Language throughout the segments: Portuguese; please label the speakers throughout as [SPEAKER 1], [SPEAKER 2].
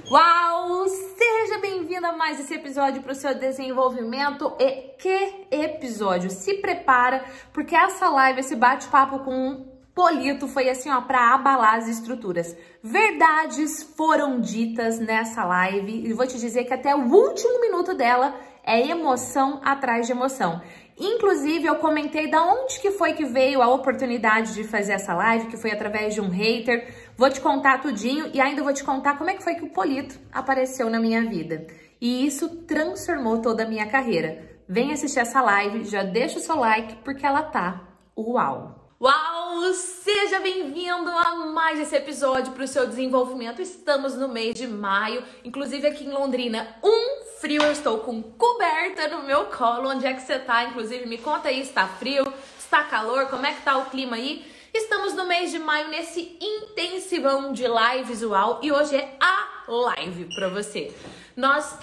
[SPEAKER 1] Uau! Seja bem-vindo a mais esse episódio para o seu desenvolvimento. E que episódio! Se prepara, porque essa live, esse bate-papo com um Polito foi assim, ó, para abalar as estruturas. Verdades foram ditas nessa live e vou te dizer que até o último minuto dela é emoção atrás de emoção. Inclusive, eu comentei da onde que foi que veio a oportunidade de fazer essa live, que foi através de um hater. Vou te contar tudinho e ainda vou te contar como é que foi que o Polito apareceu na minha vida. E isso transformou toda a minha carreira. Vem assistir essa live, já deixa o seu like porque ela tá uau! Uau! Seja bem-vindo a mais esse episódio para o seu desenvolvimento. Estamos no mês de maio, inclusive aqui em Londrina, frio, eu estou com coberta no meu colo. Onde é que você tá? Inclusive, me conta aí, está frio, está calor, como é que tá o clima aí? Estamos no mês de maio, nesse intensivão de live visual e hoje é a live para você. Nós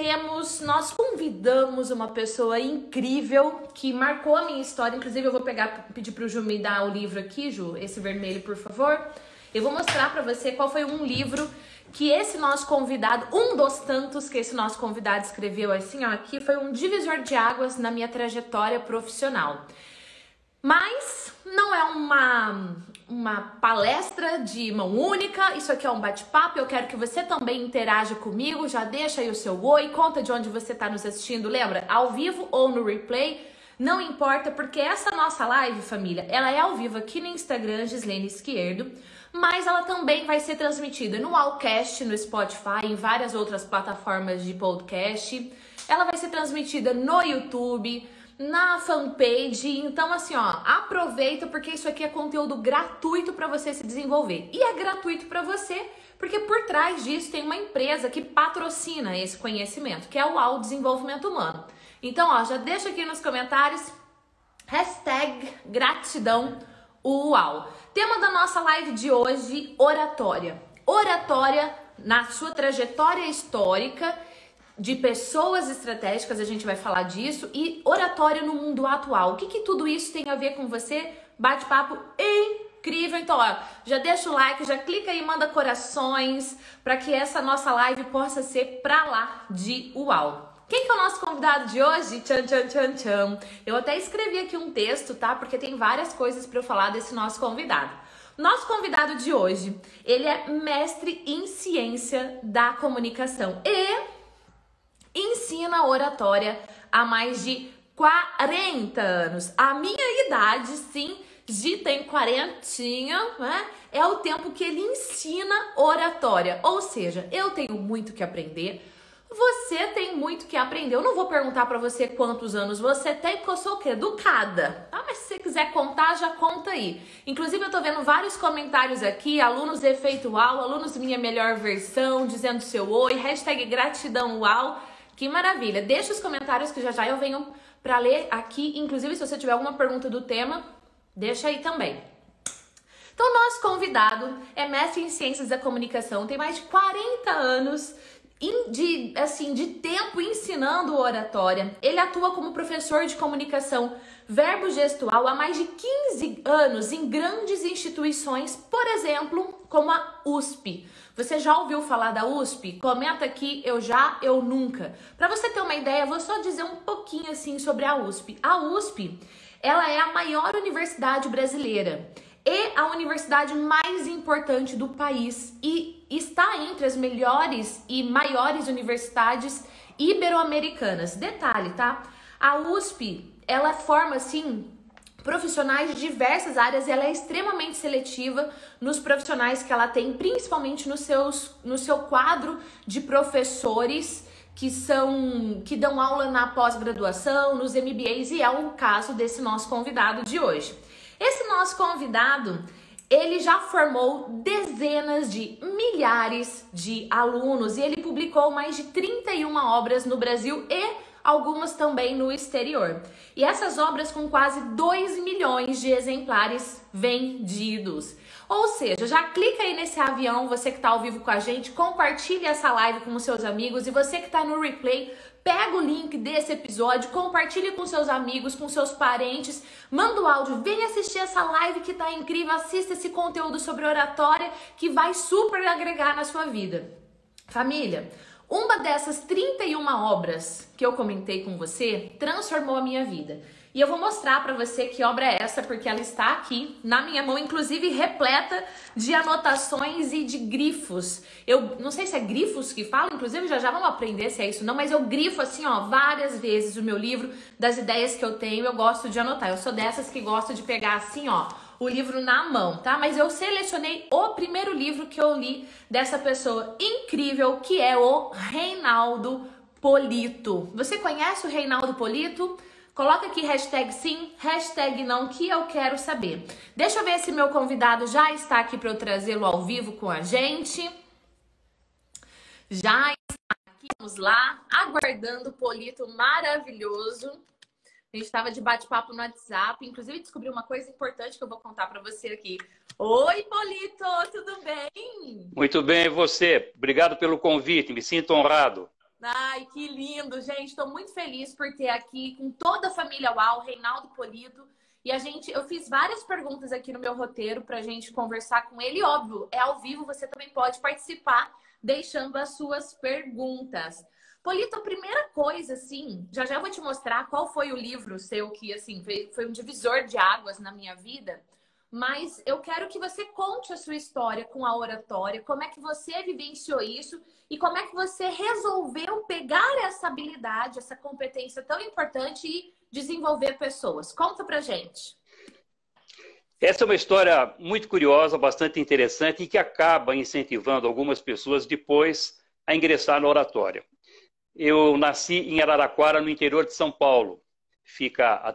[SPEAKER 1] convidamos uma pessoa incrível que marcou a minha história. Inclusive, eu vou pedir pro Ju me dar o livro aqui, Ju, esse vermelho, por favor. Eu vou mostrar para você qual foi um livro que esse nosso convidado, um dos tantos que esse nosso convidado escreveu assim, ó, aqui foi um divisor de águas na minha trajetória profissional. Mas não é uma palestra de mão única, isso aqui é um bate-papo, eu quero que você também interaja comigo, já deixa aí o seu oi, conta de onde você está nos assistindo, lembra? Ao vivo ou no replay, não importa, porque essa nossa live, família, ela é ao vivo aqui no Instagram, Gislene Izquierdo, mas ela também vai ser transmitida no Allcast, no Spotify, em várias outras plataformas de podcast, ela vai ser transmitida no YouTube, na fanpage, então assim, ó, aproveita porque isso aqui é conteúdo gratuito para você se desenvolver. E é gratuito para você porque por trás disso tem uma empresa que patrocina esse conhecimento, que é o UAU Desenvolvimento Humano. Então, ó, já deixa aqui nos comentários, #gratidão UAU. Tema da nossa live de hoje, oratória. Oratória na sua trajetória histórica, de pessoas estratégicas, a gente vai falar disso, e oratória no mundo atual. O que tudo isso tem a ver com você? Bate-papo incrível. Então, ó, já deixa o like, já clica aí, manda corações, para que essa nossa live possa ser pra lá de uau. Quem que é o nosso convidado de hoje? Tchan, tchan, tchan, tchan. Eu até escrevi aqui um texto, tá? Porque tem várias coisas para eu falar desse nosso convidado. Nosso convidado de hoje, ele é mestre em ciência da comunicação e ensina oratória há mais de 40 anos. A minha idade, sim, Gi tem 40, né? É o tempo que ele ensina oratória. Ou seja, eu tenho muito que aprender, você tem muito que aprender. Eu não vou perguntar pra você quantos anos você tem, porque eu sou o quê? Educada. Ah, mas se você quiser contar, já conta aí. Inclusive, eu tô vendo vários comentários aqui, alunos Efeito UAU, alunos Minha Melhor Versão, dizendo seu oi, #gratidão UAU. Que maravilha! Deixa os comentários que já eu venho para ler aqui. Inclusive, se você tiver alguma pergunta do tema, deixa aí também. Então, nosso convidado é mestre em Ciências da Comunicação, tem mais de 40 anos de tempo ensinando oratória. Ele atua como professor de comunicação verbo-gestual há mais de 15 anos em grandes instituições, por exemplo, como a USP. Você já ouviu falar da USP? Comenta aqui, eu nunca. Para você ter uma ideia, vou só dizer um pouquinho assim sobre a USP. A USP, ela é a maior universidade brasileira e a universidade mais importante do país e está entre as melhores e maiores universidades ibero-americanas. Detalhe, tá? A USP, ela forma, assim, profissionais de diversas áreas e ela é extremamente seletiva nos profissionais que ela tem, principalmente no seu quadro de professores que dão aula na pós-graduação, nos MBAs, e é o caso desse nosso convidado de hoje. Esse nosso convidado, ele já formou dezenas de milhares de alunos e ele publicou mais de 31 obras no Brasil e algumas também no exterior. E essas obras com quase 2 milhões de exemplares vendidos. Ou seja, já clica aí nesse avião, você que está ao vivo com a gente, compartilhe essa live com os seus amigos e você que está no replay, pega o link desse episódio, compartilhe com seus amigos, com seus parentes, manda o áudio, vem assistir essa live que tá incrível, assista esse conteúdo sobre oratória que vai super agregar na sua vida. Família, uma dessas 31 obras que eu comentei com você transformou a minha vida. E eu vou mostrar para você que obra é essa, porque ela está aqui na minha mão, inclusive repleta de anotações e de grifos. Eu não sei se é grifos que fala, inclusive já vamos aprender se é isso não, mas eu grifo assim, ó, várias vezes o meu livro, das ideias que eu tenho, eu gosto de anotar. Eu sou dessas que gosto de pegar assim, ó, o livro na mão, tá? Mas eu selecionei o primeiro livro que eu li dessa pessoa incrível, que é o Reinaldo Polito. Você conhece o Reinaldo Polito? Coloca aqui hashtag sim, hashtag não, que eu quero saber. Deixa eu ver se meu convidado já está aqui para eu trazê-lo ao vivo com a gente. Já está aqui, vamos lá, aguardando o Polito maravilhoso. A gente estava de bate-papo no WhatsApp, inclusive descobri uma coisa importante que eu vou contar para você aqui. Oi, Polito, tudo bem?
[SPEAKER 2] Muito bem, e você? Obrigado pelo convite, me sinto honrado.
[SPEAKER 1] Ai, que lindo, gente. Estou muito feliz por ter aqui com toda a família UAU, Reinaldo Polito. E eu fiz várias perguntas aqui no meu roteiro para a gente conversar com ele. E, óbvio, é ao vivo, você também pode participar deixando as suas perguntas. Polito, a primeira coisa, assim, já vou te mostrar qual foi o livro seu que, assim, foi um divisor de águas na minha vida. Mas eu quero que você conte a sua história com a oratória, como é que você vivenciou isso e como é que você resolveu pegar essa habilidade, essa competência tão importante e desenvolver pessoas. Conta pra gente.
[SPEAKER 2] Essa é uma história muito curiosa, bastante interessante e que acaba incentivando algumas pessoas depois a ingressar na oratória. Eu nasci em Araraquara, no interior de São Paulo. Fica a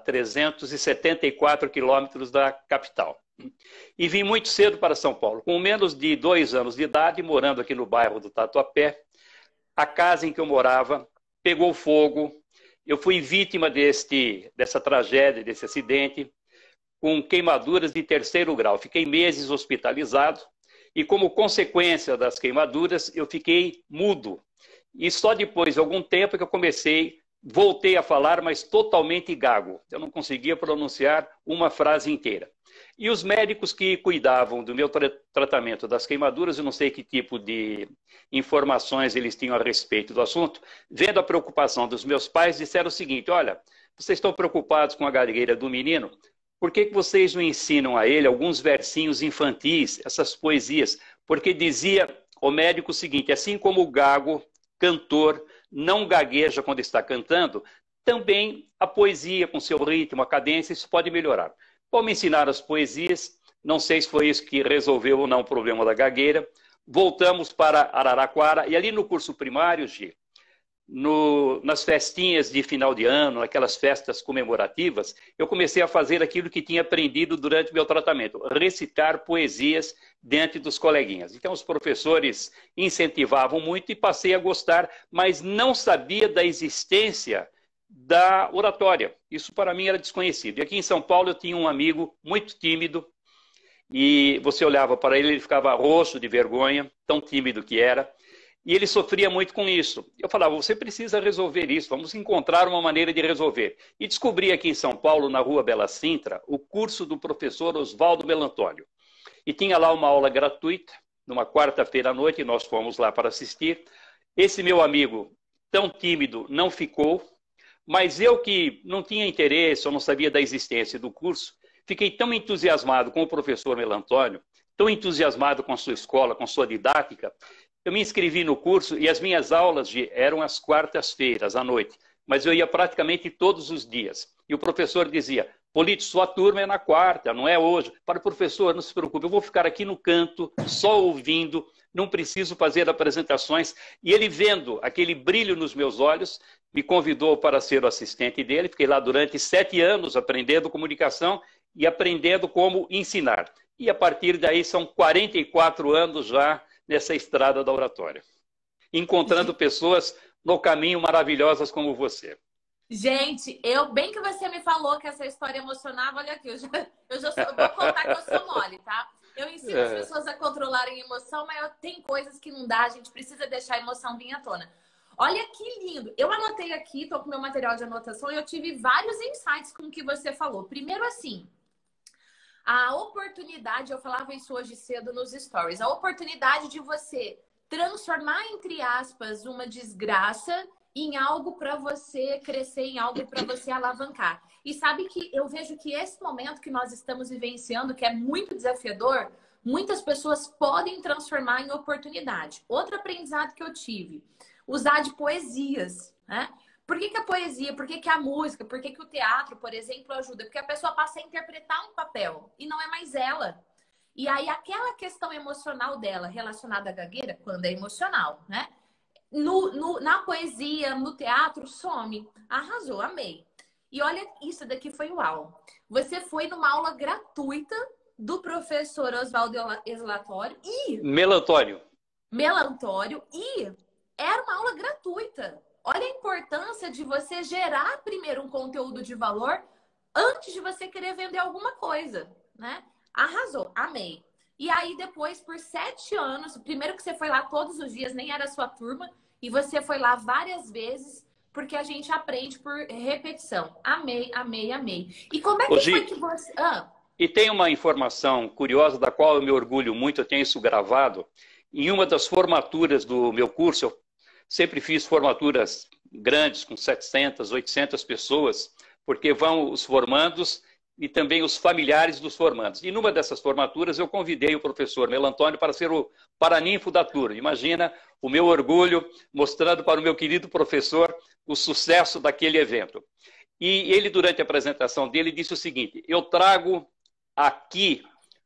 [SPEAKER 2] 374 quilômetros da capital. E vim muito cedo para São Paulo. Com menos de 2 anos de idade, morando aqui no bairro do Tatuapé, a casa em que eu morava pegou fogo. Eu fui vítima dessa tragédia, desse acidente, com queimaduras de 3º grau. Fiquei meses hospitalizado e, como consequência das queimaduras, eu fiquei mudo. E só depois de algum tempo que eu voltei a falar, mas totalmente gago. Eu não conseguia pronunciar uma frase inteira. E os médicos que cuidavam do meu tratamento das queimaduras, eu não sei que tipo de informações eles tinham a respeito do assunto, vendo a preocupação dos meus pais, disseram o seguinte: olha, vocês estão preocupados com a gagueira do menino, por que vocês não ensinam a ele alguns versinhos infantis, essas poesias? Porque dizia o médico o seguinte: assim como o gago, cantor, não gagueja quando está cantando, também a poesia, com seu ritmo, a cadência, isso pode melhorar. Vamos ensinar as poesias, não sei se foi isso que resolveu ou não o problema da gagueira. Voltamos para Araraquara e ali no curso primário, Gi, nas festinhas de final de ano, naquelas festas comemorativas, eu comecei a fazer aquilo que tinha aprendido durante meu tratamento, recitar poesias diante dos coleguinhas. Então os professores incentivavam muito e passei a gostar, mas não sabia da existência da oratória. Isso para mim era desconhecido. E aqui em São Paulo eu tinha um amigo muito tímido e você olhava para ele, ele ficava roxo de vergonha, tão tímido que era. E ele sofria muito com isso. Eu falava: você precisa resolver isso, vamos encontrar uma maneira de resolver. E descobri aqui em São Paulo, na Rua Bela Sintra, o curso do professor Oswaldo Melantônio. E tinha lá uma aula gratuita, numa quarta-feira à noite, e nós fomos lá para assistir. Esse meu amigo, tão tímido, não ficou, mas eu que não tinha interesse, eu não sabia da existência do curso, fiquei tão entusiasmado com o professor Melantônio, tão entusiasmado com a sua escola, com sua didática. Eu me inscrevi no curso e as minhas aulas eram às quartas-feiras, à noite. Mas eu ia praticamente todos os dias. E o professor dizia: Polito, sua turma é na quarta, não é hoje. Para o professor, não se preocupe, eu vou ficar aqui no canto, só ouvindo, não preciso fazer apresentações. E ele, vendo aquele brilho nos meus olhos, me convidou para ser o assistente dele. Fiquei lá durante 7 anos aprendendo comunicação e aprendendo como ensinar. E a partir daí são 44 anos já nessa estrada da oratória, encontrando pessoas no caminho maravilhosas como você.
[SPEAKER 1] Gente, bem que você me falou que essa história emocionava, olha aqui, eu vou contar que eu sou mole, tá? Eu ensino as pessoas a controlarem a emoção, mas tem coisas que não dá, a gente precisa deixar a emoção vir à tona. Olha que lindo! Eu anotei aqui, tô com meu material de anotação e eu tive vários insights com o que você falou. Primeiro, assim, a oportunidade, eu falava isso hoje cedo nos stories, a oportunidade de você transformar, entre aspas, uma desgraça em algo para você crescer, em algo para você alavancar. E sabe que eu vejo que esse momento que nós estamos vivenciando, que é muito desafiador, muitas pessoas podem transformar em oportunidade. Outro aprendizado que eu tive, usar de poesias, né? Por que que a poesia, por que que a música, por que que o teatro, por exemplo, ajuda? Porque a pessoa passa a interpretar um papel e não é mais ela. E aí aquela questão emocional dela relacionada à gagueira, quando é emocional, né? Na poesia, no teatro, some. Arrasou, amei. E olha, isso daqui foi uau. Você foi numa aula gratuita do professor Oswaldo Eslatório e
[SPEAKER 2] Melantório.
[SPEAKER 1] Melantório e era uma aula gratuita. Olha a importância de você gerar primeiro um conteúdo de valor antes de você querer vender alguma coisa, né? Arrasou, amei. E aí depois, por 7 anos, primeiro que você foi lá todos os dias, nem era a sua turma, e você foi lá várias vezes, porque a gente aprende por repetição. Amei, amei, amei. E como é que foi que você...
[SPEAKER 2] E tem uma informação curiosa da qual eu me orgulho muito, eu tenho isso gravado. Em uma das formaturas do meu curso, eu sempre fiz formaturas grandes, com 700, 800 pessoas, porque vão os formandos e também os familiares dos formandos. E numa dessas formaturas eu convidei o professor Melantônio para ser o paraninfo da turma. Imagina o meu orgulho mostrando para o meu querido professor o sucesso daquele evento. E ele, durante a apresentação dele, disse o seguinte: eu trago aqui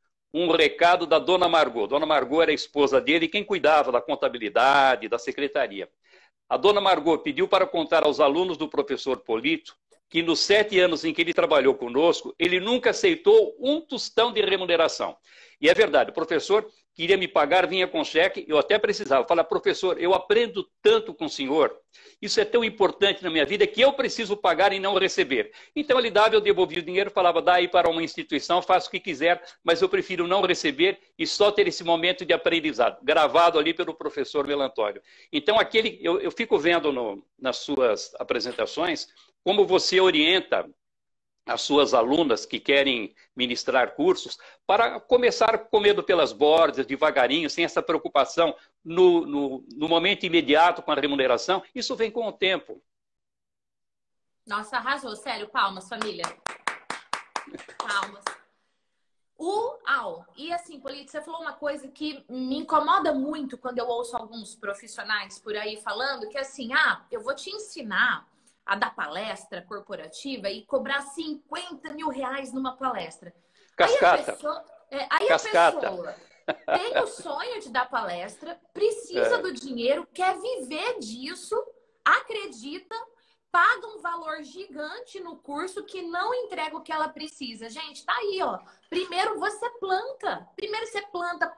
[SPEAKER 2] um recado da Dona Margot. Dona Margot era a esposa dele, quem cuidava da contabilidade, da secretaria. A Dona Margot pediu para contar aos alunos do professor Polito que nos 7 anos em que ele trabalhou conosco, ele nunca aceitou um tostão de remuneração. E é verdade, o professor queria me pagar, vinha com cheque, eu até precisava. Falar, professor, eu aprendo tanto com o senhor, isso é tão importante na minha vida que eu preciso pagar e não receber. Então ele dava, eu devolvia o dinheiro, falava, dá aí para uma instituição, faça o que quiser, mas eu prefiro não receber e só ter esse momento de aprendizado, gravado ali pelo professor Melantônio. Então eu fico vendo nas suas apresentações como você orienta as suas alunas que querem ministrar cursos para começar comendo pelas bordas, devagarinho, sem essa preocupação no momento imediato com a remuneração. Isso vem com o tempo.
[SPEAKER 1] Nossa, arrasou. Sério, palmas, família. Palmas. E assim, Polito, você falou uma coisa que me incomoda muito quando eu ouço alguns profissionais por aí falando que assim, eu vou te ensinar a dar palestra corporativa e cobrar 50 mil reais numa palestra.
[SPEAKER 2] Cascata.
[SPEAKER 1] Aí a pessoa tem o sonho de dar palestra, precisa do dinheiro, quer viver disso, acredita, paga um valor gigante no curso que não entrega o que ela precisa. Gente, tá aí, ó. Primeiro você planta. Primeiro você planta.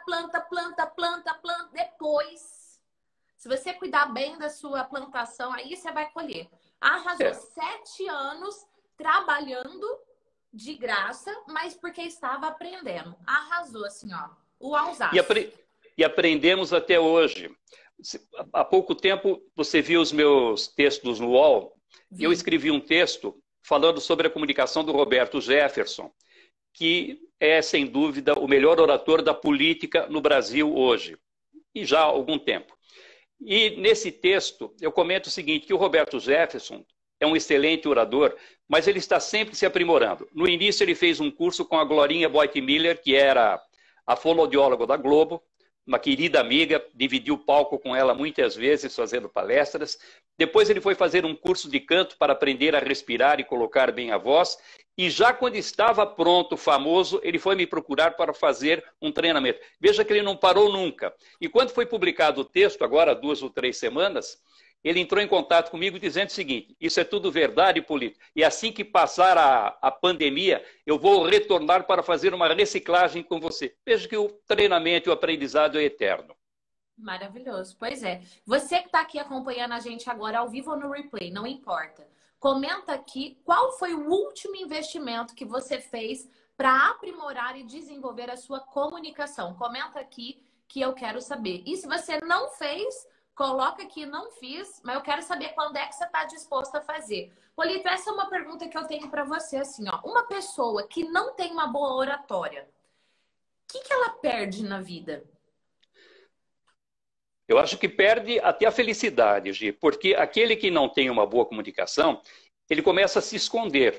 [SPEAKER 1] Depois, se você cuidar bem da sua plantação, aí você vai colher. Arrasou. 7 anos trabalhando de graça, mas porque estava aprendendo. Arrasou, assim, ó. Uauzaço.
[SPEAKER 2] E aprendemos até hoje. Há pouco tempo, você viu os meus textos no UOL. Eu escrevi um texto falando sobre a comunicação do Roberto Jefferson, que é, sem dúvida, o melhor orator da política no Brasil hoje, e já há algum tempo. E nesse texto eu comento o seguinte, que o Roberto Jefferson é um excelente orador, mas ele está sempre se aprimorando. No início ele fez um curso com a Glorinha Boit-Miller, que era a fonoaudióloga da Globo, uma querida amiga, dividiu o palco com ela muitas vezes fazendo palestras. Depois ele foi fazer um curso de canto para aprender a respirar e colocar bem a voz. E já quando estava pronto, famoso, ele foi me procurar para fazer um treinamento. Veja que ele não parou nunca. E quando foi publicado o texto, agora há 2 ou 3 semanas, ele entrou em contato comigo dizendo o seguinte, isso é tudo verdade, Polito, e assim que passar a pandemia, eu vou retornar para fazer uma reciclagem com você. Veja que o treinamento e o aprendizado é eterno.
[SPEAKER 1] Maravilhoso, pois é. Você que está aqui acompanhando a gente agora ao vivo ou no replay, não importa. Comenta aqui qual foi o último investimento que você fez para aprimorar e desenvolver a sua comunicação. Comenta aqui que eu quero saber. E se você não fez, coloca aqui, não fiz, mas eu quero saber quando é que você está disposto a fazer. Polito, essa é uma pergunta que eu tenho para você, assim, ó. Uma pessoa que não tem uma boa oratória, o que ela perde na vida?
[SPEAKER 2] Eu acho que perde até a felicidade, Gi, porque aquele que não tem uma boa comunicação, ele começa a se esconder.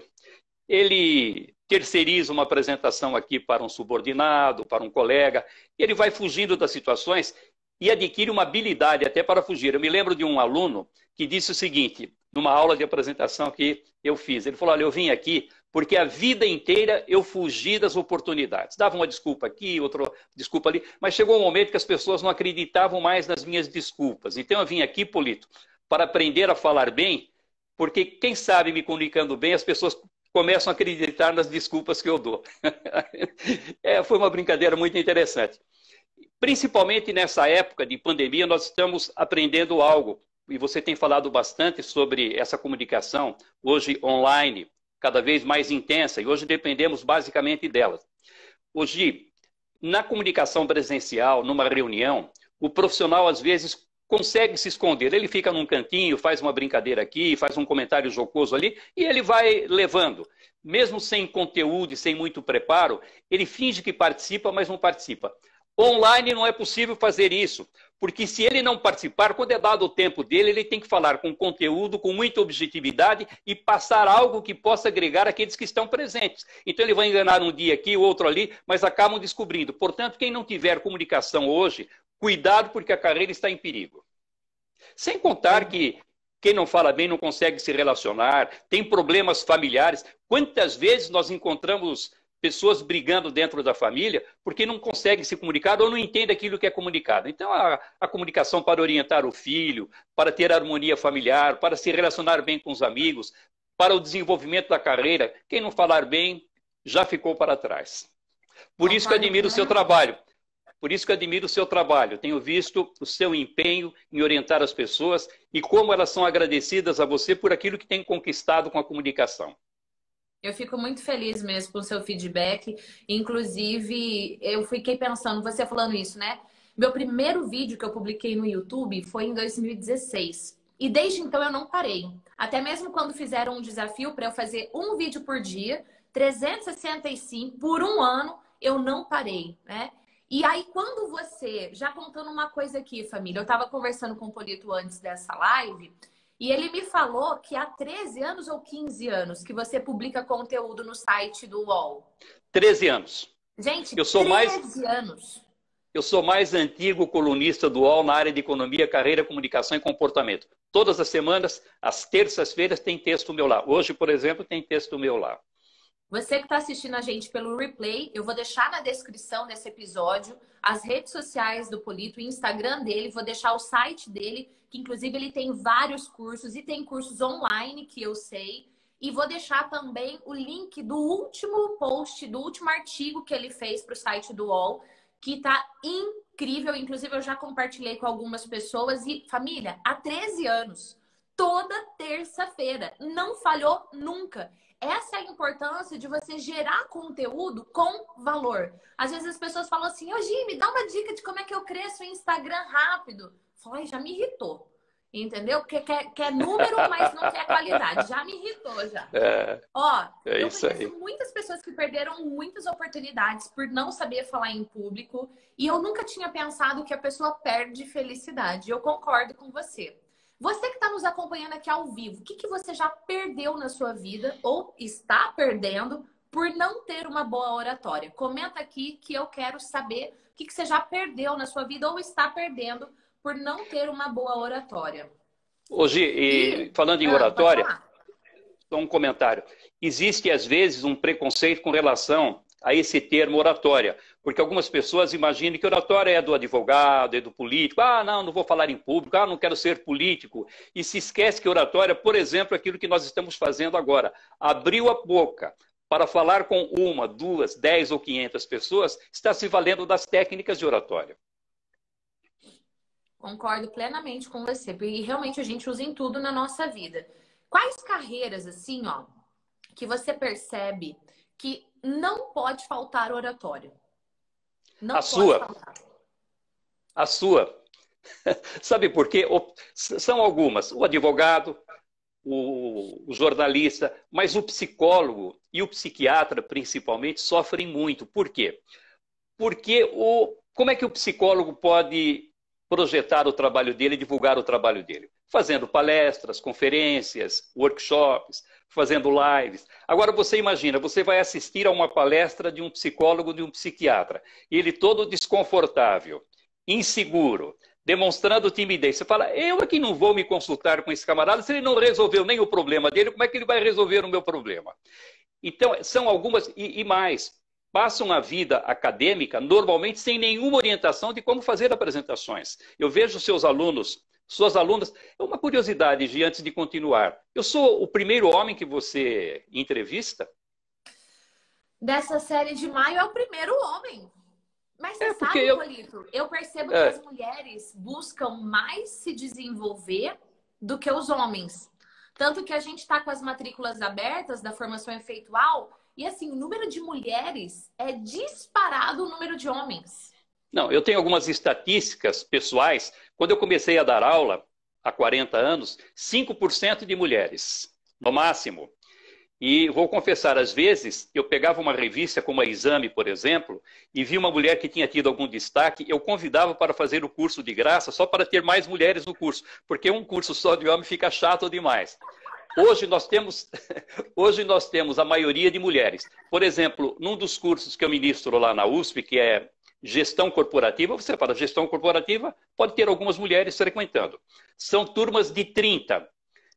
[SPEAKER 2] Ele terceiriza uma apresentação aqui para um subordinado, para um colega, e ele vai fugindo das situações e adquire uma habilidade até para fugir. Eu me lembro de um aluno que disse o seguinte, numa aula de apresentação que eu fiz. Ele falou, olha, eu vim aqui porque a vida inteira eu fugi das oportunidades. Dava uma desculpa aqui, outra desculpa ali, mas chegou um momento que as pessoas não acreditavam mais nas minhas desculpas. Então eu vim aqui, Polito, para aprender a falar bem, porque quem sabe me comunicando bem, as pessoas começam a acreditar nas desculpas que eu dou. Foi uma brincadeira muito interessante. Principalmente nessa época de pandemia, nós estamos aprendendo algo, e você tem falado bastante sobre essa comunicação, hoje online, cada vez mais intensa, e hoje dependemos basicamente dela. Hoje, na comunicação presencial, numa reunião, o profissional às vezes consegue se esconder. Ele fica num cantinho, faz uma brincadeira aqui, faz um comentário jocoso ali, e ele vai levando. Mesmo sem conteúdo e sem muito preparo, ele finge que participa, mas não participa. Online não é possível fazer isso, porque se ele não participar, quando é dado o tempo dele, ele tem que falar com conteúdo, com muita objetividade e passar algo que possa agregar aqueles que estão presentes. Então ele vai enganar um dia aqui, o outro ali, mas acabam descobrindo. Portanto, quem não tiver comunicação hoje, cuidado porque a carreira está em perigo. Sem contar que quem não fala bem não consegue se relacionar, tem problemas familiares. Quantas vezes nós encontramos pessoas brigando dentro da família porque não conseguem se comunicar ou não entendem aquilo que é comunicado. Então, a comunicação para orientar o filho, para ter harmonia familiar, para se relacionar bem com os amigos, para o desenvolvimento da carreira, quem não falar bem já ficou para trás. Por isso que eu admiro o seu trabalho. Por isso que eu admiro o seu trabalho. Tenho visto o seu empenho em orientar as pessoas e como elas são agradecidas a você por aquilo que tem conquistado com a comunicação.
[SPEAKER 1] Eu fico muito feliz mesmo com o seu feedback. Inclusive, eu fiquei pensando, você falando isso, né? Meu primeiro vídeo que eu publiquei no YouTube foi em 2016. E desde então eu não parei. Até mesmo quando fizeram um desafio para eu fazer um vídeo por dia, 365 por um ano, eu não parei, né? E aí, quando você... Já contando uma coisa aqui, família. Eu estava conversando com o Polito antes dessa live... E ele me falou que há 13 anos ou 15 anos que você publica conteúdo no site do UOL.
[SPEAKER 2] 13 anos.
[SPEAKER 1] Gente,
[SPEAKER 2] eu sou
[SPEAKER 1] 13 anos.
[SPEAKER 2] Eu sou mais antigo colunista do UOL na área de economia, carreira, comunicação e comportamento. Todas as semanas, às terças-feiras, tem texto meu lá. Hoje, por exemplo, tem texto meu lá.
[SPEAKER 1] Você que está assistindo a gente pelo replay, eu vou deixar na descrição desse episódio as redes sociais do Polito, o Instagram dele, vou deixar o site dele, que inclusive ele tem vários cursos e tem cursos online que eu sei. E vou deixar também o link do último post, do último artigo que ele fez para o site do UOL, que tá incrível. Inclusive eu já compartilhei com algumas pessoas. E família, há 13 anos, toda terça-feira, não falhou nunca. Essa é a importância de você gerar conteúdo com valor. Às vezes as pessoas falam assim, ô Gi, me dá uma dica de como é que eu cresço o Instagram rápido. Fala, já me irritou. Entendeu? Porque quer número, mas não quer qualidade. Já me irritou, já. Eu conheço muitas pessoas que perderam muitas oportunidades por não saber falar em público. E eu nunca tinha pensado que a pessoa perde felicidade. Eu concordo com você. Você que está nos acompanhando aqui ao vivo, o que você já perdeu na sua vida ou está perdendo por não ter uma boa oratória? Comenta aqui que eu quero saber o que você já perdeu na sua vida ou está perdendo por não ter uma boa oratória.
[SPEAKER 2] Hoje, falando em oratória, só um comentário. Existe, às vezes, um preconceito com relação a esse termo oratória, porque algumas pessoas imaginam que oratória é do advogado, é do político. Ah, não vou falar em público, não quero ser político. E se esquece que oratória, por exemplo, é aquilo que nós estamos fazendo agora. Abriu a boca para falar com 1, 2, 10 ou 500 pessoas, está se valendo das técnicas de oratória.
[SPEAKER 1] Concordo plenamente com você, porque realmente a gente usa em tudo na nossa vida. Quais carreiras, assim, que você percebe que não pode faltar oratória? Não pode faltar.
[SPEAKER 2] A sua. Sabe por quê? São algumas. O advogado, o jornalista, mas o psicólogo e o psiquiatra, principalmente, sofrem muito. Por quê? Porque como é que o psicólogo pode projetar o trabalho dele, divulgar o trabalho dele, fazendo palestras, conferências, workshops, fazendo lives. Agora você imagina, você vai assistir a uma palestra de um psicólogo, de um psiquiatra, e ele todo desconfortável, inseguro, demonstrando timidez. Você fala, eu aqui não vou me consultar com esse camarada, se ele não resolveu nem o problema dele, como é que ele vai resolver o meu problema? Então, são algumas, e mais, passam a vida acadêmica normalmente sem nenhuma orientação de como fazer apresentações. Eu vejo seus alunos, suas alunas, é uma curiosidade, Gi, antes de continuar. Eu sou o primeiro homem que você entrevista?
[SPEAKER 1] Dessa série de maio é o primeiro homem. Mas você sabe, Polito, eu percebo que as mulheres buscam mais se desenvolver do que os homens. Tanto que a gente está com as matrículas abertas da formação efeitual e, assim, o número de mulheres é disparado o número de homens.
[SPEAKER 2] Não, eu tenho algumas estatísticas pessoais. Quando eu comecei a dar aula, há 40 anos, 5% de mulheres, no máximo. E vou confessar, às vezes, eu pegava uma revista como a Exame, por exemplo, e vi uma mulher que tinha tido algum destaque, eu convidava para fazer o curso de graça só para ter mais mulheres no curso, porque um curso só de homem fica chato demais. Hoje nós temos a maioria de mulheres. Por exemplo, num dos cursos que eu ministro lá na USP, que é gestão corporativa, você fala, gestão corporativa pode ter algumas mulheres frequentando. São turmas de 30,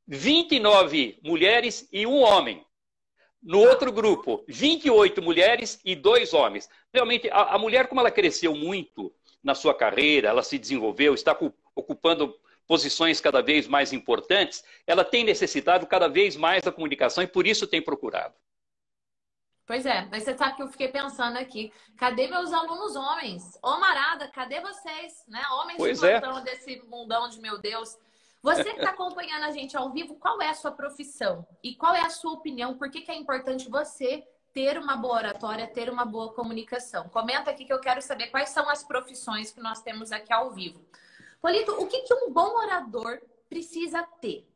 [SPEAKER 2] 29 mulheres e um homem. No outro grupo, 28 mulheres e 2 homens. Realmente, a mulher, como ela cresceu muito na sua carreira, ela se desenvolveu, está ocupando posições cada vez mais importantes, ela tem necessitado cada vez mais da comunicação e por isso tem procurado.
[SPEAKER 1] Pois é, mas você sabe que eu fiquei pensando aqui, cadê meus alunos homens? Ô Marada, cadê vocês? Né? Homens de plantão desse mundão de meu Deus. Você que está acompanhando a gente ao vivo, qual é a sua profissão? E qual é a sua opinião? Por que é importante você ter uma boa oratória, ter uma boa comunicação? Comenta aqui que eu quero saber quais são as profissões que nós temos aqui ao vivo. Polito, o que um bom orador precisa ter?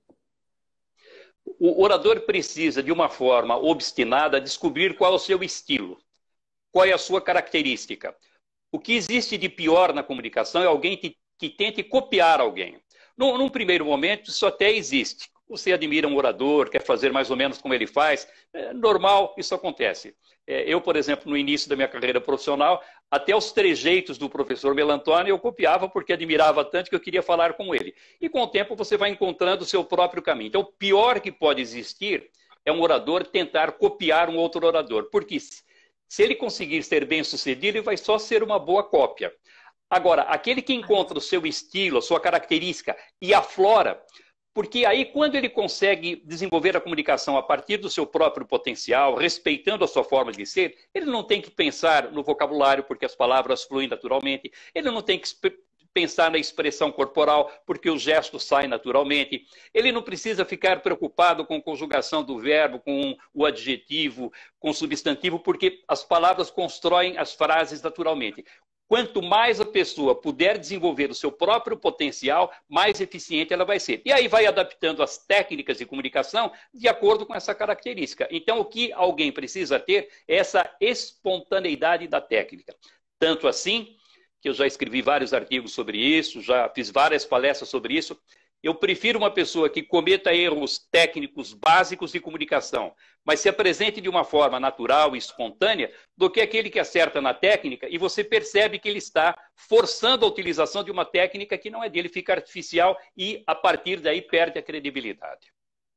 [SPEAKER 2] O orador precisa, de uma forma obstinada, descobrir qual é o seu estilo, qual é a sua característica. O que existe de pior na comunicação é alguém que tente copiar alguém. Num primeiro momento, isso até existe. Você admira um orador, quer fazer mais ou menos como ele faz, é normal, isso acontece. Eu, por exemplo, no início da minha carreira profissional, até os trejeitos do professor Melantônio eu copiava porque admirava tanto que eu queria falar com ele. E com o tempo você vai encontrando o seu próprio caminho. Então, o pior que pode existir é um orador tentar copiar um outro orador. Porque se ele conseguir ser bem-sucedido, ele vai só ser uma boa cópia. Agora, aquele que encontra o seu estilo, a sua característica e aflora, porque aí quando ele consegue desenvolver a comunicação a partir do seu próprio potencial, respeitando a sua forma de ser, ele não tem que pensar no vocabulário, porque as palavras fluem naturalmente, ele não tem que pensar na expressão corporal, porque os gestos saem naturalmente, ele não precisa ficar preocupado com a conjugação do verbo, com o adjetivo, com o substantivo, porque as palavras constroem as frases naturalmente. Quanto mais a pessoa puder desenvolver o seu próprio potencial, mais eficiente ela vai ser. E aí vai adaptando as técnicas de comunicação de acordo com essa característica. Então, o que alguém precisa ter é essa espontaneidade da técnica. Tanto assim, que eu já escrevi vários artigos sobre isso, já fiz várias palestras sobre isso. Eu prefiro uma pessoa que cometa erros técnicos básicos de comunicação, mas se apresente de uma forma natural e espontânea, do que aquele que acerta na técnica e você percebe que ele está forçando a utilização de uma técnica que não é dele, fica artificial e, a partir daí, perde a credibilidade.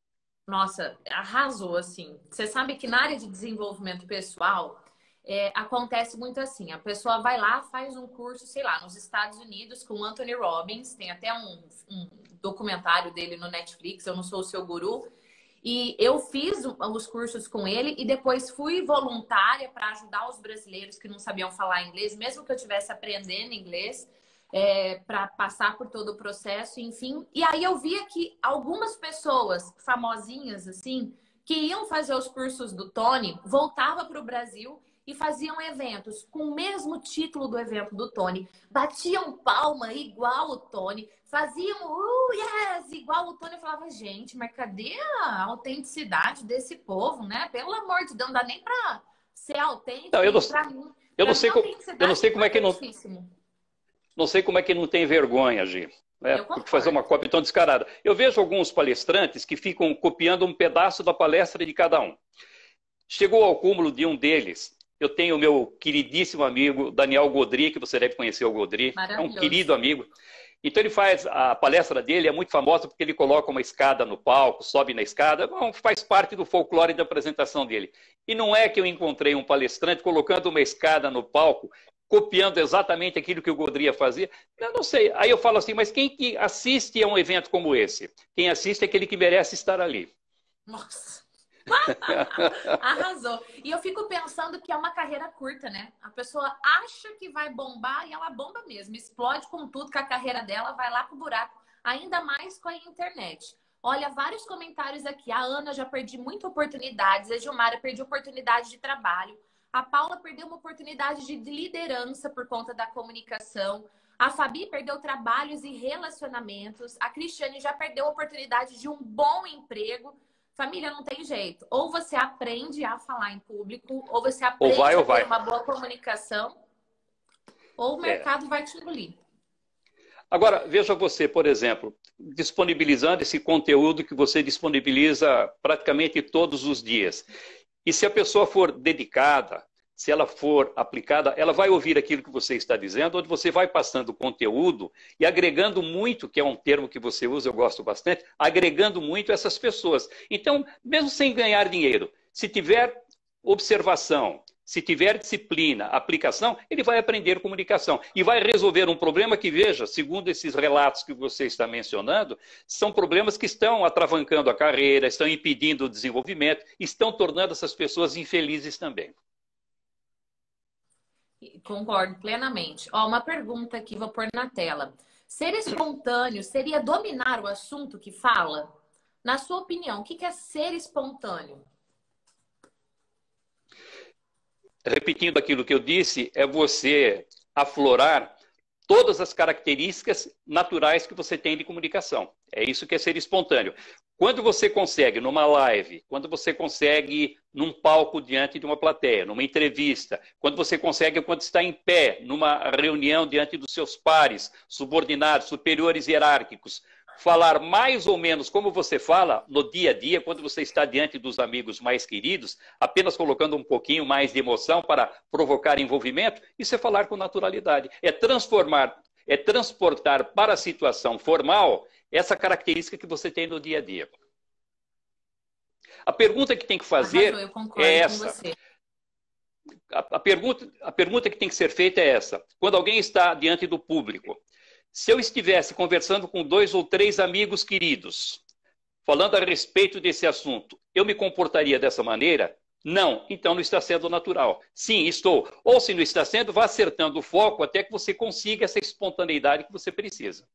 [SPEAKER 1] Nossa, arrasou, assim. Você sabe que na área de desenvolvimento pessoal, acontece muito assim. A pessoa vai lá, faz um curso, sei lá, nos Estados Unidos com Anthony Robbins, tem até um documentário dele no Netflix, Eu Não Sou o Seu Guru. E eu fiz os cursos com ele e depois fui voluntária para ajudar os brasileiros que não sabiam falar inglês, mesmo que eu estivesse aprendendo inglês, para passar por todo o processo, enfim. E aí eu via que algumas pessoas famosinhas, assim, que iam fazer os cursos do Tony, voltavam para o Brasil e faziam eventos com o mesmo título do evento do Tony. Batiam palma igual o Tony, faziam yes, igual o Tony. Eu falava, gente, mas cadê a autenticidade desse povo, né? Pelo amor de Deus, não dá nem para ser autêntico.
[SPEAKER 2] Não, eu não sei como é que não... Não sei como é que não tem vergonha, Gi, né?
[SPEAKER 1] Eu
[SPEAKER 2] Porque fazer
[SPEAKER 1] concordo.
[SPEAKER 2] uma cópia tão descarada. Eu vejo alguns palestrantes que ficam copiando um pedaço da palestra de cada um. Chegou ao cúmulo de um deles. Eu tenho o meu queridíssimo amigo Daniel Godry, que você deve conhecer o Godry, é um querido
[SPEAKER 1] Maravilhoso.
[SPEAKER 2] amigo. Então ele faz, a palestra dele é muito famosa porque ele coloca uma escada no palco, sobe na escada, faz parte do folclore da apresentação dele. E não é que eu encontrei um palestrante colocando uma escada no palco, copiando exatamente aquilo que o Godry fazia. Eu não sei. Aí eu falo assim, mas quem que assiste a um evento como esse? Quem assiste é aquele que merece estar ali.
[SPEAKER 1] Nossa. Arrasou. E eu fico pensando que é uma carreira curta, né? A pessoa acha que vai bombar e ela bomba mesmo. Explode com tudo que a carreira dela vai lá pro buraco. Ainda mais com a internet. Olha, vários comentários aqui. A Ana já perdi muitas oportunidades. A Gilmara perdeu oportunidade de trabalho. A Paula perdeu uma oportunidade de liderança por conta da comunicação. A Fabi perdeu trabalhos e relacionamentos. A Cristiane já perdeu a oportunidade de um bom emprego. Família, não tem jeito. Ou você aprende a falar em público, ou você
[SPEAKER 2] Ou vai
[SPEAKER 1] aprende
[SPEAKER 2] ou
[SPEAKER 1] a ter
[SPEAKER 2] vai.
[SPEAKER 1] uma boa comunicação, ou o
[SPEAKER 2] É.
[SPEAKER 1] mercado vai te engolir.
[SPEAKER 2] Agora, veja você, por exemplo, disponibilizando esse conteúdo que você disponibiliza praticamente todos os dias. E se a pessoa for dedicada, se ela for aplicada, ela vai ouvir aquilo que você está dizendo, onde você vai passando conteúdo e agregando muito, que é um termo que você usa, eu gosto bastante, agregando muito essas pessoas. Então, mesmo sem ganhar dinheiro, se tiver observação, se tiver disciplina, aplicação, ele vai aprender comunicação e vai resolver um problema que, veja, segundo esses relatos que você está mencionando, são problemas que estão atravancando a carreira, estão impedindo o desenvolvimento, estão tornando essas pessoas infelizes também.
[SPEAKER 1] Concordo plenamente. Ó, uma pergunta aqui, vou pôr na tela. Ser espontâneo seria dominar o assunto que fala? Na sua opinião, o que é ser espontâneo?
[SPEAKER 2] Repetindo aquilo que eu disse, é você aflorar todas as características naturais que você tem de comunicação. É isso que é ser espontâneo. Quando você consegue, numa live, quando você consegue num palco diante de uma plateia, numa entrevista, quando você consegue quando está em pé, numa reunião diante dos seus pares, subordinados, superiores hierárquicos, falar mais ou menos como você fala no dia a dia, quando você está diante dos amigos mais queridos, apenas colocando um pouquinho mais de emoção para provocar envolvimento, isso é falar com naturalidade. É transformar, é transportar para a situação formal essa característica que você tem no dia a dia. A pergunta que tem que fazer
[SPEAKER 1] Eu concordo
[SPEAKER 2] é
[SPEAKER 1] com
[SPEAKER 2] essa.
[SPEAKER 1] você.
[SPEAKER 2] A pergunta que tem que ser feita é essa. Quando alguém está diante do público, se eu estivesse conversando com 2 ou 3 amigos queridos, falando a respeito desse assunto, eu me comportaria dessa maneira? Não, então não está sendo natural. Sim, estou. Ou se não está sendo, vá acertando o foco até que você consiga essa espontaneidade que você precisa.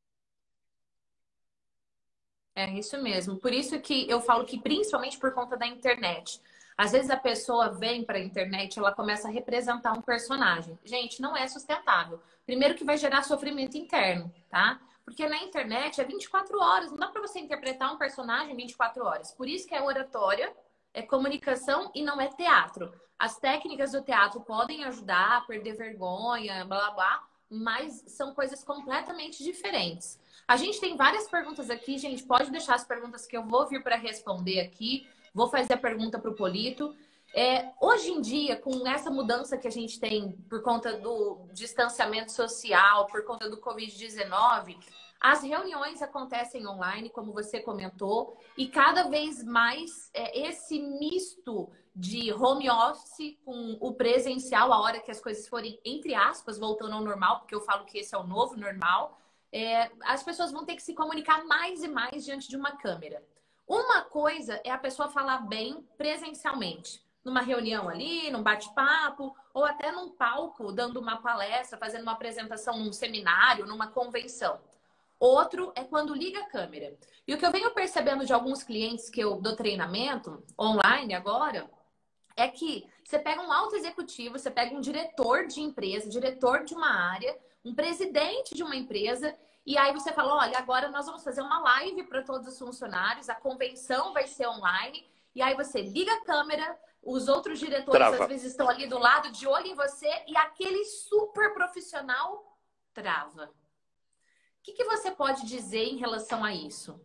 [SPEAKER 1] É isso mesmo. Por isso que eu falo que principalmente por conta da internet. Às vezes a pessoa vem para a internet, ela começa a representar um personagem. Gente, não é sustentável. Primeiro que vai gerar sofrimento interno, tá? Porque na internet é 24 horas, não dá para você interpretar um personagem 24 horas. Por isso que é oratória, é comunicação e não é teatro. As técnicas do teatro podem ajudar a perder vergonha, blá blá blá, mas são coisas completamente diferentes. A gente tem várias perguntas aqui, gente. Pode deixar as perguntas que eu vou vir para responder aqui. Vou fazer a pergunta para o Polito. Hoje em dia, com essa mudança que a gente tem por conta do distanciamento social, por conta do Covid-19, as reuniões acontecem online, como você comentou, e cada vez mais esse misto de home office com o presencial, a hora que as coisas forem, entre aspas, voltando ao normal, porque eu falo que esse é o novo normal, as pessoas vão ter que se comunicar mais e mais diante de uma câmera. Uma coisa é a pessoa falar bem presencialmente, numa reunião ali, num bate-papo, ou até num palco, dando uma palestra, fazendo uma apresentação num seminário, numa convenção. Outro é quando liga a câmera. E o que eu venho percebendo de alguns clientes que eu dou treinamento online agora, é que você pega um alto executivo, você pega um diretor de empresa, diretor de uma área, um presidente de uma empresa, e aí você fala, olha, agora nós vamos fazer uma live para todos os funcionários, a convenção vai ser online, e aí você liga a câmera, os outros diretores às vezes estão ali do lado, de olho em você, e aquele super profissional trava. O que você pode dizer em relação a isso?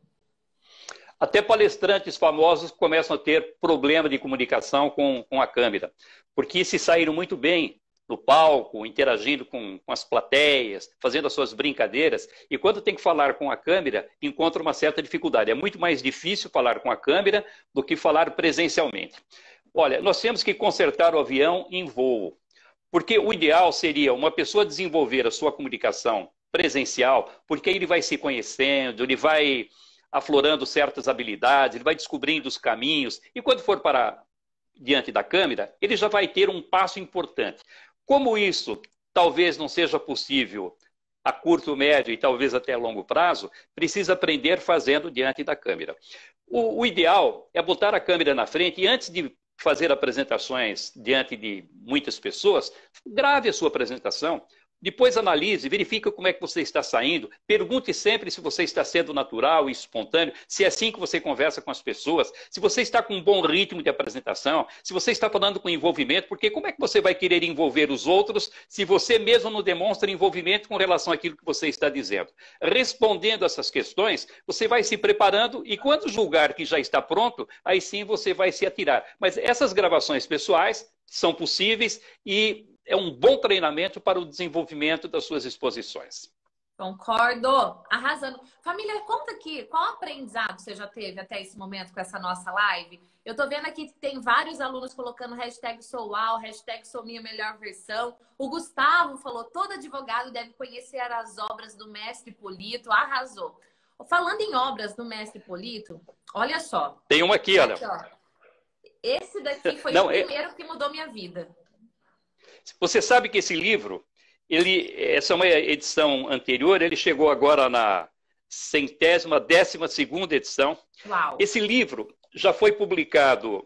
[SPEAKER 2] Até palestrantes famosos começam a ter problema de comunicação com a câmera, porque se saíram muito bem no palco, interagindo com as plateias, fazendo as suas brincadeiras, e quando tem que falar com a câmera, encontra uma certa dificuldade. É muito mais difícil falar com a câmera do que falar presencialmente. Olha, nós temos que consertar o avião em voo, porque o ideal seria uma pessoa desenvolver a sua comunicação presencial, porque aí ele vai se conhecendo, ele vai aflorando certas habilidades, ele vai descobrindo os caminhos, e quando for para diante da câmera, ele já vai ter um passo importante. Como isso talvez não seja possível a curto, médio e talvez até a longo prazo, precisa aprender fazendo diante da câmera. O ideal é botar a câmera na frente e antes de fazer apresentações diante de muitas pessoas, grave a sua apresentação. Depois analise, verifique como é que você está saindo, pergunte sempre se você está sendo natural e espontâneo, se é assim que você conversa com as pessoas, se você está com um bom ritmo de apresentação, se você está falando com envolvimento, porque como é que você vai querer envolver os outros se você mesmo não demonstra envolvimento com relação àquilo que você está dizendo? Respondendo essas questões, você vai se preparando e quando julgar que já está pronto, aí sim você vai se atirar. Mas essas gravações pessoais são possíveis e é um bom treinamento para o desenvolvimento das suas exposições.
[SPEAKER 1] Concordo. Arrasando. Família, conta aqui, qual aprendizado você já teve até esse momento com essa nossa live? Eu tô vendo aqui que tem vários alunos colocando hashtag #SouUau, hashtag #SouMinhaMelhorVersão. O Gustavo falou, todo advogado deve conhecer as obras do Mestre Polito. Arrasou. Falando em obras do Mestre Polito, olha só.
[SPEAKER 2] Tem uma aqui, olha.
[SPEAKER 1] Esse daqui foi o primeiro que mudou minha vida.
[SPEAKER 2] Você sabe que esse livro, essa é uma edição anterior, ele chegou agora na 112ª edição.
[SPEAKER 1] Uau.
[SPEAKER 2] Esse livro já foi publicado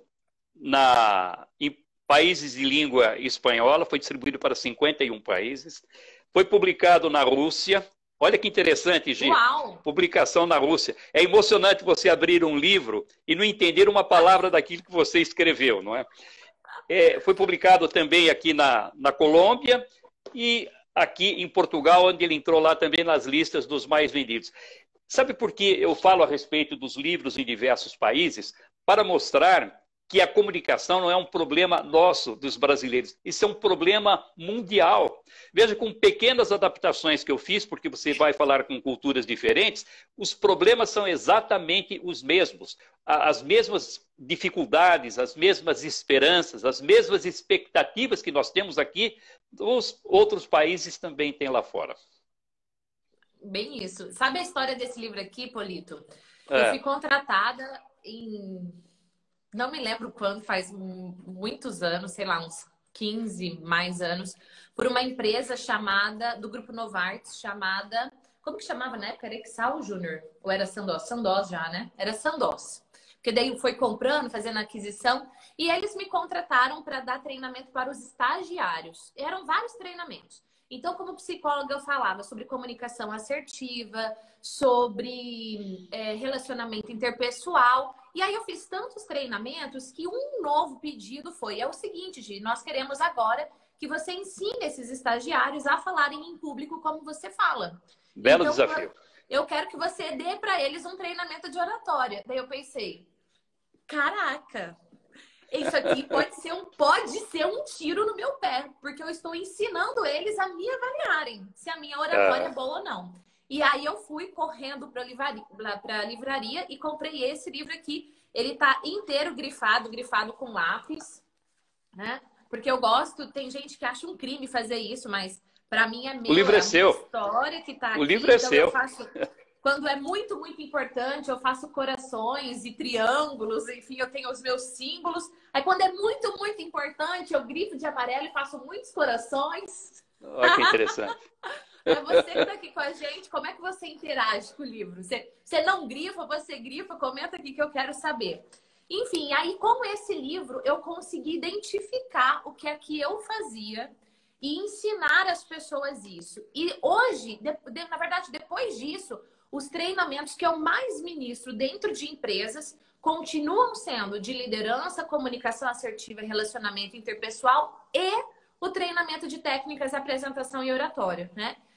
[SPEAKER 2] em países de língua espanhola, foi distribuído para 51 países, foi publicado na Rússia. Olha que interessante, Gi.
[SPEAKER 1] Uau.
[SPEAKER 2] Publicação na Rússia. É emocionante você abrir um livro e não entender uma palavra daquilo que você escreveu, não é? Foi publicado também aqui na Colômbia e aqui em Portugal, onde ele entrou lá também nas listas dos mais vendidos. Sabe por que eu falo a respeito dos livros em diversos países? Para mostrar que a comunicação não é um problema nosso, dos brasileiros. Isso é um problema mundial. Veja, com pequenas adaptações que eu fiz, porque você vai falar com culturas diferentes, os problemas são exatamente os mesmos. As mesmas dificuldades, as mesmas esperanças, as mesmas expectativas que nós temos aqui, os outros países também têm lá fora.
[SPEAKER 1] Bem isso. Sabe a história desse livro aqui, Polito? Eu fui contratada em... Não me lembro quando, faz muitos anos, sei lá, uns 15 mais anos, por uma empresa do Grupo Novartis, chamada... Como que chamava na época? Era Exal Júnior? Ou era Sandoz? Sandoz já, né? Era Sandoz. Porque daí foi comprando, fazendo aquisição, e eles me contrataram para dar treinamento para os estagiários. Eram vários treinamentos. Então, como psicóloga, eu falava sobre comunicação assertiva, sobre relacionamento interpessoal. E aí eu fiz tantos treinamentos que um novo pedido é o seguinte, Gi, nós queremos agora que você ensine esses estagiários a falarem em público como você fala.
[SPEAKER 2] Belo desafio.
[SPEAKER 1] Eu quero que você dê para eles um treinamento de oratória. Daí eu pensei, caraca, isso aqui pode ser um tiro no meu pé, porque eu estou ensinando eles a me avaliarem se a minha oratória é boa ou não. E aí eu fui correndo para a livraria e comprei esse livro aqui. Ele tá inteiro grifado com lápis, né? Porque eu gosto, tem gente que acha um crime fazer isso, mas para mim é meu.
[SPEAKER 2] O livro é seu.
[SPEAKER 1] História que tá aqui.
[SPEAKER 2] O livro é
[SPEAKER 1] então
[SPEAKER 2] seu.
[SPEAKER 1] Eu faço, quando é muito, muito importante, eu faço corações e triângulos, enfim, eu tenho os meus símbolos. Aí quando é muito, muito importante, eu grifo de amarelo e faço muitos corações.
[SPEAKER 2] Olha que interessante.
[SPEAKER 1] É você que está aqui com a gente, como é que você interage com o livro? Você não grifa, você grifa? Comenta aqui que eu quero saber. Enfim, aí com esse livro eu consegui identificar o que é que eu fazia e ensinar as pessoas isso. E hoje, na verdade, depois disso, os treinamentos que eu mais ministro dentro de empresas continuam sendo de liderança, comunicação assertiva, relacionamento interpessoal e o treinamento de técnicas, apresentação e oratória, né?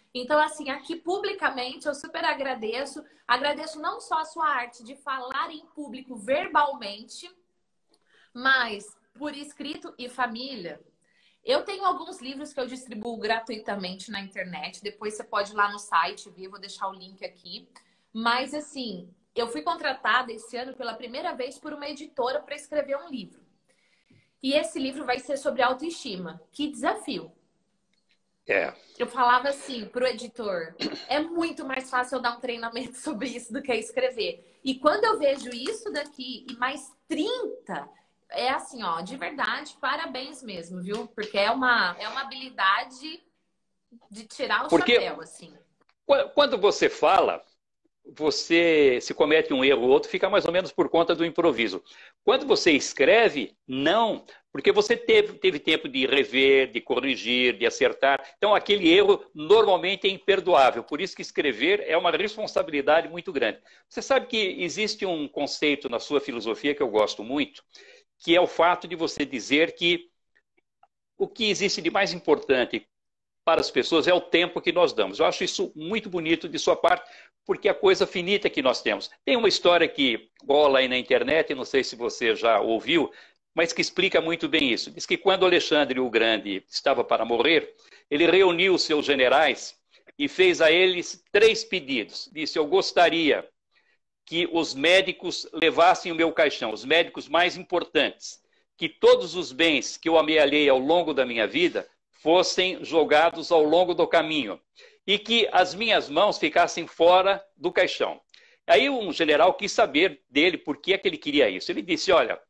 [SPEAKER 1] Então, assim, aqui publicamente eu super agradeço. Agradeço não só a sua arte de falar em público verbalmente, mas por escrito e família. Eu tenho alguns livros que eu distribuo gratuitamente na internet. Depois você pode ir lá no site ver, vou deixar o link aqui. Mas, assim, eu fui contratada esse ano pela primeira vez por uma editora para escrever um livro. E esse livro vai ser sobre autoestima. Que desafio!
[SPEAKER 2] É.
[SPEAKER 1] Eu falava assim pro editor, é muito mais fácil eu dar um treinamento sobre isso do que escrever. E quando eu vejo isso daqui e mais 30, é assim, ó, de verdade, parabéns mesmo, viu? Porque é uma habilidade de tirar o
[SPEAKER 2] Porque
[SPEAKER 1] chapéu, assim.
[SPEAKER 2] quando você fala, você se comete um erro ou outro, fica mais ou menos por conta do improviso. Quando você escreve, não, porque você teve tempo de rever, de corrigir, de acertar. Então, aquele erro normalmente é imperdoável. Por isso que escrever é uma responsabilidade muito grande. Você sabe que existe um conceito na sua filosofia que eu gosto muito, que é o fato de você dizer que o que existe de mais importante para as pessoas é o tempo que nós damos. Eu acho isso muito bonito de sua parte, porque é a coisa finita que nós temos. Tem uma história que rola aí na internet, não sei se você já ouviu, mas que explica muito bem isso. Diz que quando Alexandre o Grande estava para morrer, ele reuniu os seus generais e fez a eles 3 pedidos. Disse: eu gostaria que os médicos levassem o meu caixão, os médicos mais importantes, que todos os bens que eu amealhei ao longo da minha vida fossem jogados ao longo do caminho e que as minhas mãos ficassem fora do caixão. Aí um general quis saber dele por que é que ele queria isso. Ele disse: olha,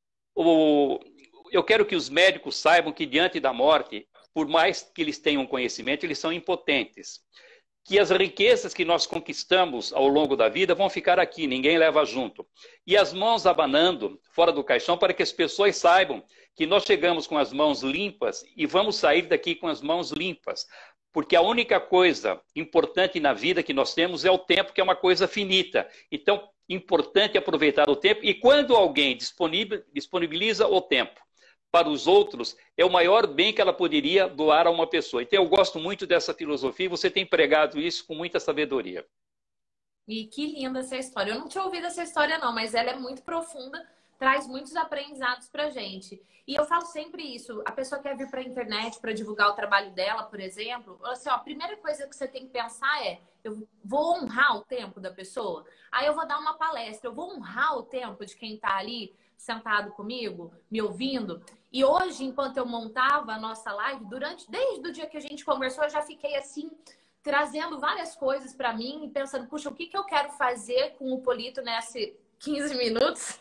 [SPEAKER 2] eu quero que os médicos saibam que diante da morte, por mais que eles tenham conhecimento, eles são impotentes. Que as riquezas que nós conquistamos ao longo da vida vão ficar aqui, ninguém leva junto. E as mãos abanando fora do caixão para que as pessoas saibam que nós chegamos com as mãos limpas e vamos sair daqui com as mãos limpas. Porque a única coisa importante na vida que nós temos é o tempo, que é uma coisa finita. Então, importante aproveitar o tempo. E quando alguém disponibiliza o tempo para os outros, é o maior bem que ela poderia doar a uma pessoa. Então, eu gosto muito dessa filosofia e você tem pregado isso com muita sabedoria.
[SPEAKER 1] E que linda essa história. Eu não tinha ouvido essa história, não, mas ela é muito profunda, traz muitos aprendizados pra gente. E eu falo sempre isso: a pessoa quer vir pra internet para divulgar o trabalho dela, por exemplo. Assim, ó, a primeira coisa que você tem que pensar é: eu vou honrar o tempo da pessoa? Aí eu vou dar uma palestra, eu vou honrar o tempo de quem tá ali sentado comigo, me ouvindo? E hoje, enquanto eu montava a nossa live, desde o dia que a gente conversou, eu já fiquei assim, trazendo várias coisas para mim e pensando: puxa, o que eu quero fazer com o Polito nesses 15 minutos?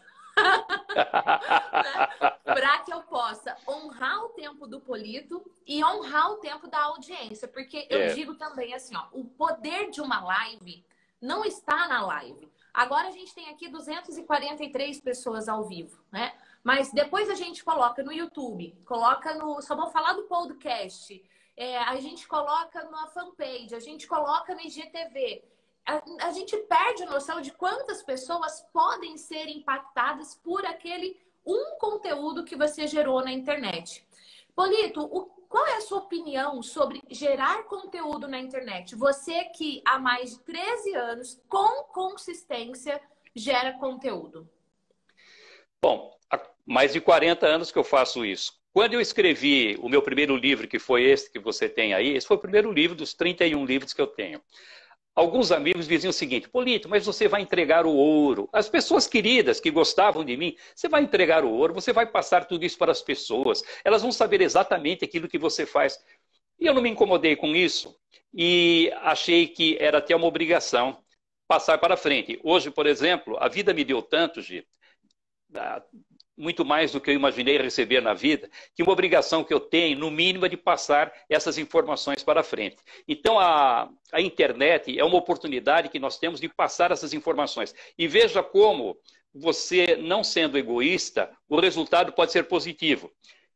[SPEAKER 1] Para que eu possa honrar o tempo do Polito e honrar o tempo da audiência. Porque eu digo também assim, ó, o poder de uma live não está na live. Agora a gente tem aqui 243 pessoas ao vivo, né? Mas depois a gente coloca no YouTube, coloca no... Só vou falar do podcast. A gente coloca na fanpage, a gente coloca no IGTV. A gente perde a noção de quantas pessoas podem ser impactadas por aquele conteúdo que você gerou na internet. Polito, qual é a sua opinião sobre gerar conteúdo na internet? Você que há mais de 13 anos, com consistência, gera conteúdo.
[SPEAKER 2] Bom, há mais de 40 anos que eu faço isso. Quando eu escrevi o meu primeiro livro, que foi esse que você tem aí, esse foi o primeiro livro dos 31 livros que eu tenho. Alguns amigos diziam o seguinte: Polito, mas você vai entregar o ouro. As pessoas queridas que gostavam de mim, você vai entregar o ouro, você vai passar tudo isso para as pessoas. Elas vão saber exatamente aquilo que você faz. E eu não me incomodei com isso e achei que era até uma obrigação passar para frente. Hoje, por exemplo, a vida me deu tanto, Gi, muito mais do que eu imaginei receber na vida, que uma obrigação que eu tenho, no mínimo, é de passar essas informações para frente. Então, a internet é uma oportunidade que nós temos de passar essas informações. E veja como você, não sendo egoísta, o resultado pode ser positivo.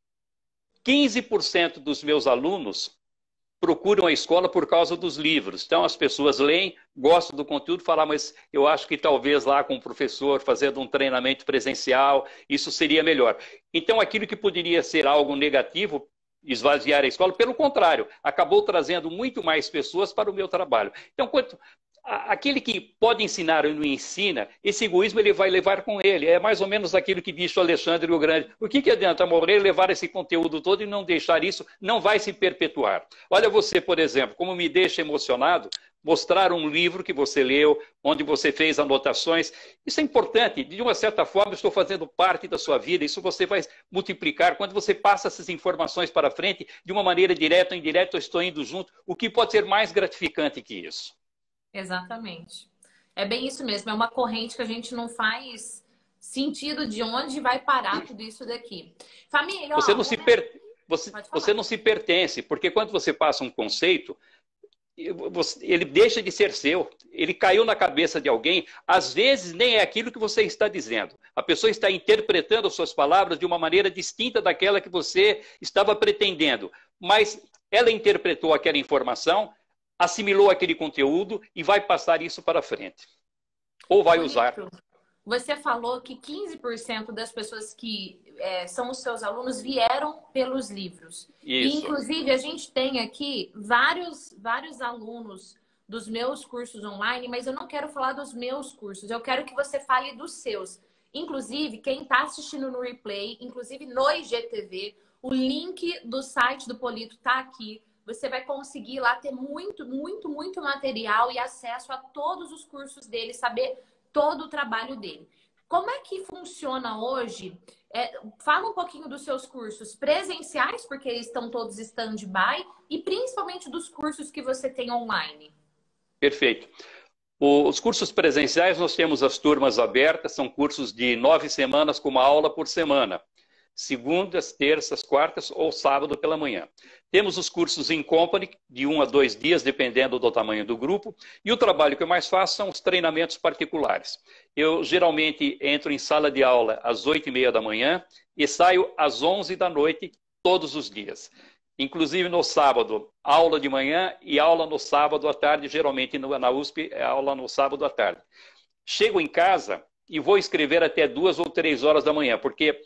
[SPEAKER 2] 15% dos meus alunos procuram a escola por causa dos livros. Então, as pessoas leem, gostam do conteúdo, falam: mas eu acho que talvez lá com o professor, fazendo um treinamento presencial, isso seria melhor. Então, aquilo que poderia ser algo negativo, esvaziar a escola, pelo contrário, acabou trazendo muito mais pessoas para o meu trabalho. Então, aquele que pode ensinar e não ensina, esse egoísmo ele vai levar com ele. É mais ou menos aquilo que disse o Alexandre o Grande. O que adianta morrer, levar esse conteúdo todo e não deixar isso? Não vai se perpetuar. Olha você, por exemplo, como me deixa emocionado mostrar um livro que você leu, onde você fez anotações. Isso é importante. De uma certa forma, eu estou fazendo parte da sua vida. Isso você vai multiplicar. Quando você passa essas informações para frente, de uma maneira direta ou indireta, eu estou indo junto. O que pode ser mais gratificante que isso?
[SPEAKER 1] Exatamente. É bem isso mesmo. É uma corrente que a gente não faz sentido de onde vai parar tudo isso daqui. Família,
[SPEAKER 2] você,
[SPEAKER 1] ó,
[SPEAKER 2] você não se pertence, porque quando você passa um conceito, ele deixa de ser seu, ele caiu na cabeça de alguém, às vezes nem é aquilo que você está dizendo. A pessoa está interpretando as suas palavras de uma maneira distinta daquela que você estava pretendendo, mas ela interpretou aquela informação, assimilou aquele conteúdo e vai passar isso para frente. Ou vai usar.
[SPEAKER 1] Você falou que 15% das pessoas que são os seus alunos vieram pelos livros.
[SPEAKER 2] Isso.
[SPEAKER 1] E, inclusive, a gente tem aqui vários alunos dos meus cursos online, mas eu não quero falar dos meus cursos, eu quero que você fale dos seus. Inclusive, quem está assistindo no replay, inclusive no IGTV, o link do site do Polito está aqui. Você vai conseguir lá ter muito material e acesso a todos os cursos dele, saber todo o trabalho dele. Como é que funciona hoje? Fala um pouquinho dos seus cursos presenciais, porque eles estão todos stand-by, e principalmente dos cursos que você tem online.
[SPEAKER 2] Perfeito. Os cursos presenciais, nós temos as turmas abertas, são cursos de 9 semanas com uma aula por semana. Segundas, terças, quartas ou sábado pela manhã. Temos os cursos em company, de 1 a 2 dias, dependendo do tamanho do grupo. E o trabalho que eu mais faço são os treinamentos particulares. Eu geralmente entro em sala de aula às 8h30 da manhã e saio às 11 da noite todos os dias. Inclusive no sábado, aula de manhã e aula no sábado à tarde, geralmente na USP é aula no sábado à tarde. Chego em casa e vou escrever até 2 ou 3 horas da manhã, porque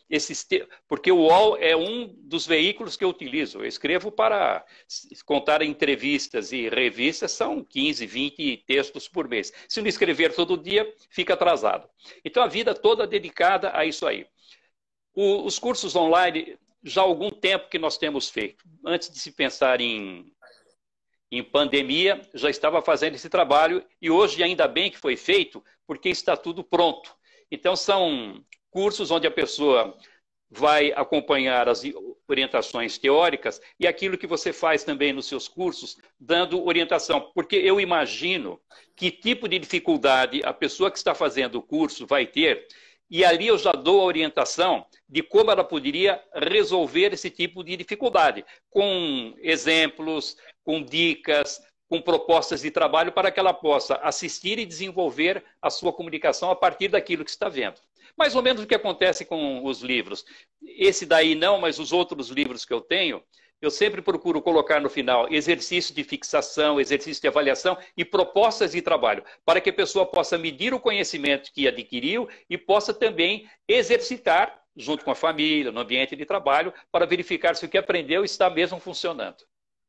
[SPEAKER 2] o UOL é um dos veículos que eu utilizo. Eu escrevo para contar entrevistas e revistas, são 15, 20 textos por mês. Se não escrever todo dia, fica atrasado. Então, a vida toda dedicada a isso aí. Os cursos online, já há algum tempo que nós temos feito. Antes de se pensar em pandemia, já estava fazendo esse trabalho e hoje ainda bem que foi feito, porque está tudo pronto. Então, são cursos onde a pessoa vai acompanhar as orientações teóricas e aquilo que você faz também nos seus cursos, dando orientação. Porque eu imagino que tipo de dificuldade a pessoa que está fazendo o curso vai ter, e ali eu já dou a orientação de como ela poderia resolver esse tipo de dificuldade, com exemplos, com dicas, com propostas de trabalho para que ela possa assistir e desenvolver a sua comunicação a partir daquilo que está vendo. Mais ou menos o que acontece com os livros. Esse daí não, mas os outros livros que eu tenho, eu sempre procuro colocar no final exercício de fixação, exercício de avaliação e propostas de trabalho, para que a pessoa possa medir o conhecimento que adquiriu e possa também exercitar, junto com a família, no ambiente de trabalho, para verificar se o que aprendeu está mesmo funcionando.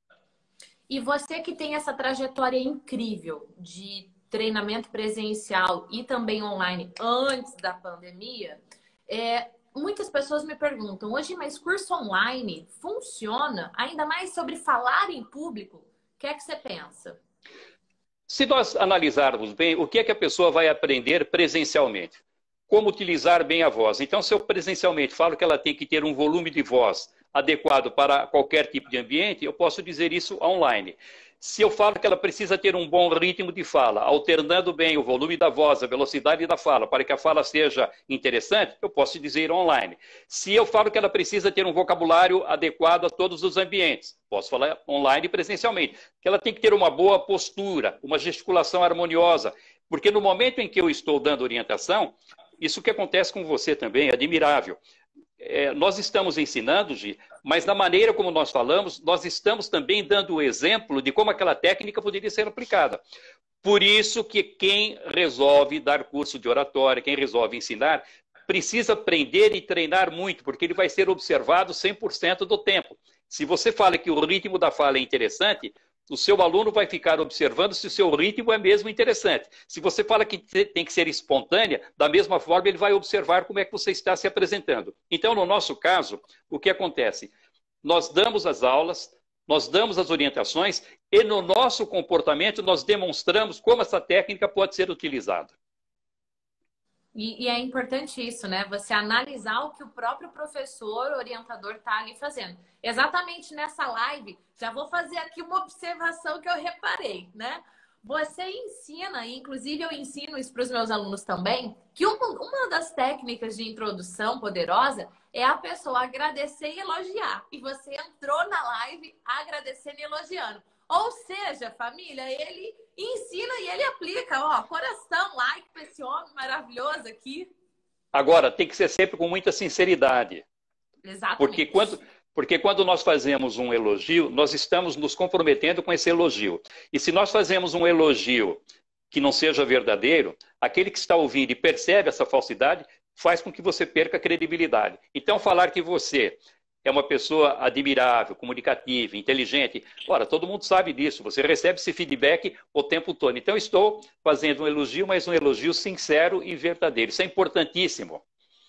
[SPEAKER 1] E você que tem essa trajetória incrível de treinamento presencial e também online antes da pandemia, muitas pessoas me perguntam, hoje, mas curso online funciona? Ainda mais sobre falar em público? O que é que você pensa?
[SPEAKER 2] Se nós analisarmos bem, o que é que a pessoa vai aprender presencialmente? Como utilizar bem a voz. Então, se eu presencialmente falo que ela tem que ter um volume de voz adequado para qualquer tipo de ambiente, eu posso dizer isso online. Se eu falo que ela precisa ter um bom ritmo de fala, alternando bem o volume da voz, a velocidade da fala, para que a fala seja interessante, eu posso dizer online. Se eu falo que ela precisa ter um vocabulário adequado a todos os ambientes, posso falar online e presencialmente. Que ela tem que ter uma boa postura, uma gesticulação harmoniosa, porque no momento em que eu estou dando orientação, isso que acontece com você também é admirável. Nós estamos ensinando, Gi, mas na maneira como nós falamos, nós estamos também dando o exemplo de como aquela técnica poderia ser aplicada. Por isso que quem resolve dar curso de oratória, quem resolve ensinar, precisa aprender e treinar muito, porque ele vai ser observado 100% do tempo. Se você fala que o ritmo da fala é interessante, o seu aluno vai ficar observando se o seu ritmo é mesmo interessante. Se você fala que tem que ser espontânea, da mesma forma ele vai observar como é que você está se apresentando. Então, no nosso caso, o que acontece? Nós damos as aulas, nós damos as orientações e no nosso comportamento nós demonstramos como essa técnica pode ser utilizada.
[SPEAKER 1] E é importante isso, né? Você analisar o que o próprio professor, orientador, está ali fazendo. Exatamente nessa live, já vou fazer aqui uma observação que eu reparei, né? Você ensina, e inclusive eu ensino isso para os meus alunos também, que uma das técnicas de introdução poderosa é a pessoa agradecer e elogiar. E você entrou na live agradecendo e elogiando. Ou seja, família, ele ensina e ele aplica. Ó, coração, like para esse homem maravilhoso aqui.
[SPEAKER 2] Agora, tem que ser sempre com muita sinceridade.
[SPEAKER 1] Exatamente.
[SPEAKER 2] Porque quando nós fazemos um elogio, nós estamos nos comprometendo com esse elogio. E se nós fazemos um elogio que não seja verdadeiro, aquele que está ouvindo e percebe essa falsidade, faz com que você perca a credibilidade. Então, falar que você é uma pessoa admirável, comunicativa, inteligente. Ora, todo mundo sabe disso. Você recebe esse feedback o tempo todo. Então, estou fazendo um elogio, mas um elogio sincero e verdadeiro. Isso é importantíssimo.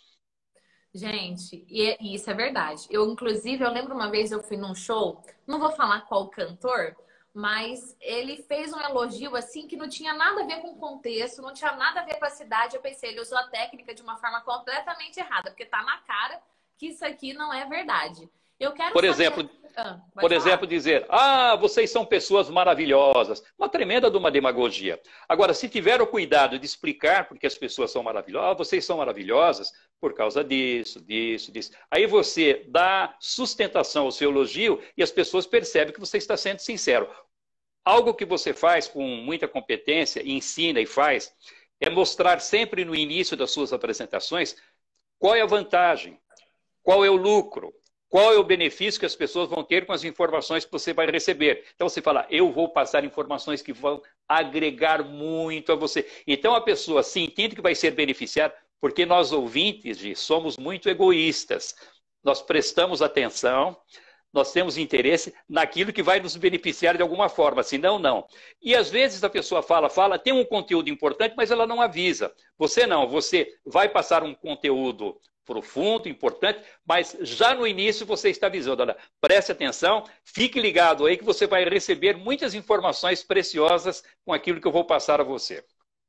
[SPEAKER 1] Gente, e isso é verdade. Inclusive, eu lembro uma vez eu fui num show, não vou falar qual cantor, mas ele fez um elogio assim que não tinha nada a ver com o contexto, não tinha nada a ver com a cidade. Eu pensei, ele usou a técnica de uma forma completamente errada, porque tá na cara que isso aqui não é verdade. Eu quero
[SPEAKER 2] Por exemplo, dizer, vocês são pessoas maravilhosas. Uma tremenda de uma demagogia. Agora, se tiver o cuidado de explicar porque as pessoas são maravilhosas, vocês são maravilhosas por causa disso, disso, disso. Aí você dá sustentação ao seu elogio e as pessoas percebem que você está sendo sincero. Algo que você faz com muita competência, ensina e faz, é mostrar sempre no início das suas apresentações qual é a vantagem, qual é o lucro, qual é o benefício que as pessoas vão ter com as informações que você vai receber. Então você fala, eu vou passar informações que vão agregar muito a você. Então a pessoa se entende que vai ser beneficiada, porque nós ouvintes somos muito egoístas. Nós prestamos atenção, nós temos interesse naquilo que vai nos beneficiar de alguma forma, senão não. E às vezes a pessoa fala, tem um conteúdo importante, mas ela não avisa. Você não, você vai passar um conteúdo profundo, importante, mas já no início você está avisando, olha, preste atenção, fique ligado aí que você vai receber muitas informações preciosas com aquilo que eu vou passar a você.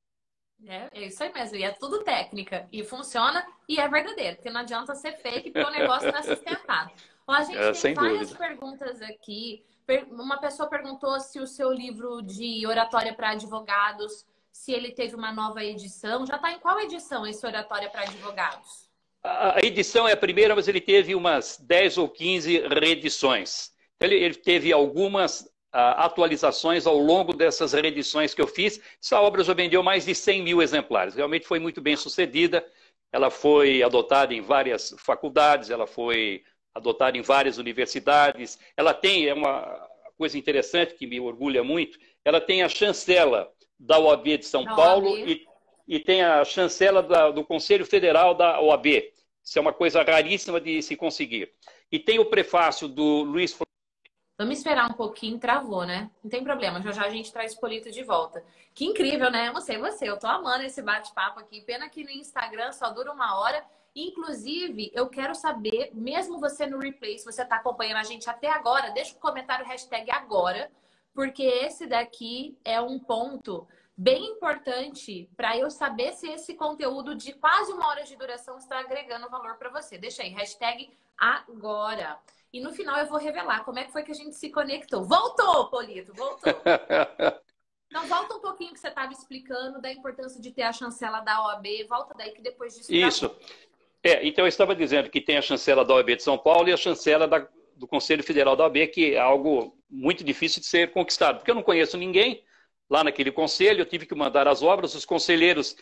[SPEAKER 1] É isso aí mesmo, e é tudo técnica, e funciona e é verdadeiro, porque não adianta ser fake porque o negócio não é sustentado. Ó, a gente tem várias perguntas aqui. Uma pessoa perguntou se o seu livro de oratória para advogados, se ele teve uma nova edição. Já está em qual edição esse oratória para advogados?
[SPEAKER 2] A edição é a primeira, mas ele teve umas 10 ou 15 reedições. Ele teve algumas atualizações ao longo dessas reedições que eu fiz. Essa obra já vendeu mais de 100 mil exemplares. Realmente foi muito bem sucedida. Ela foi adotada em várias faculdades, ela foi adotada em várias universidades. Ela tem, é uma coisa interessante que me orgulha muito, ela tem a chancela da OAB de São Paulo e tem a chancela do Conselho Federal da OAB. Isso é uma coisa raríssima de se conseguir. E tem o prefácio do Luiz...
[SPEAKER 1] Vamos esperar um pouquinho, travou, né? Não tem problema, já já a gente traz Polito de volta. Que incrível, né? Eu não sei você, eu tô amando esse bate-papo aqui. Pena que no Instagram só dura 1 hora. Inclusive, eu quero saber, mesmo você no replay, se você tá acompanhando a gente até agora, deixa um comentário #agora, porque esse daqui é um ponto bem importante para eu saber se esse conteúdo de quase 1 hora de duração está agregando valor para você. Deixa aí, #agora. E no final eu vou revelar como é que foi que a gente se conectou. Voltou, Polito, voltou. Então, volta um pouquinho que você estava explicando da importância de ter a chancela da OAB. Volta daí que depois disso...
[SPEAKER 2] Isso. Então eu estava dizendo que tem a chancela da OAB de São Paulo e a chancela do Conselho Federal da OAB, que é algo muito difícil de ser conquistado. Porque eu não conheço ninguém lá naquele conselho, eu tive que mandar as obras, os conselheiros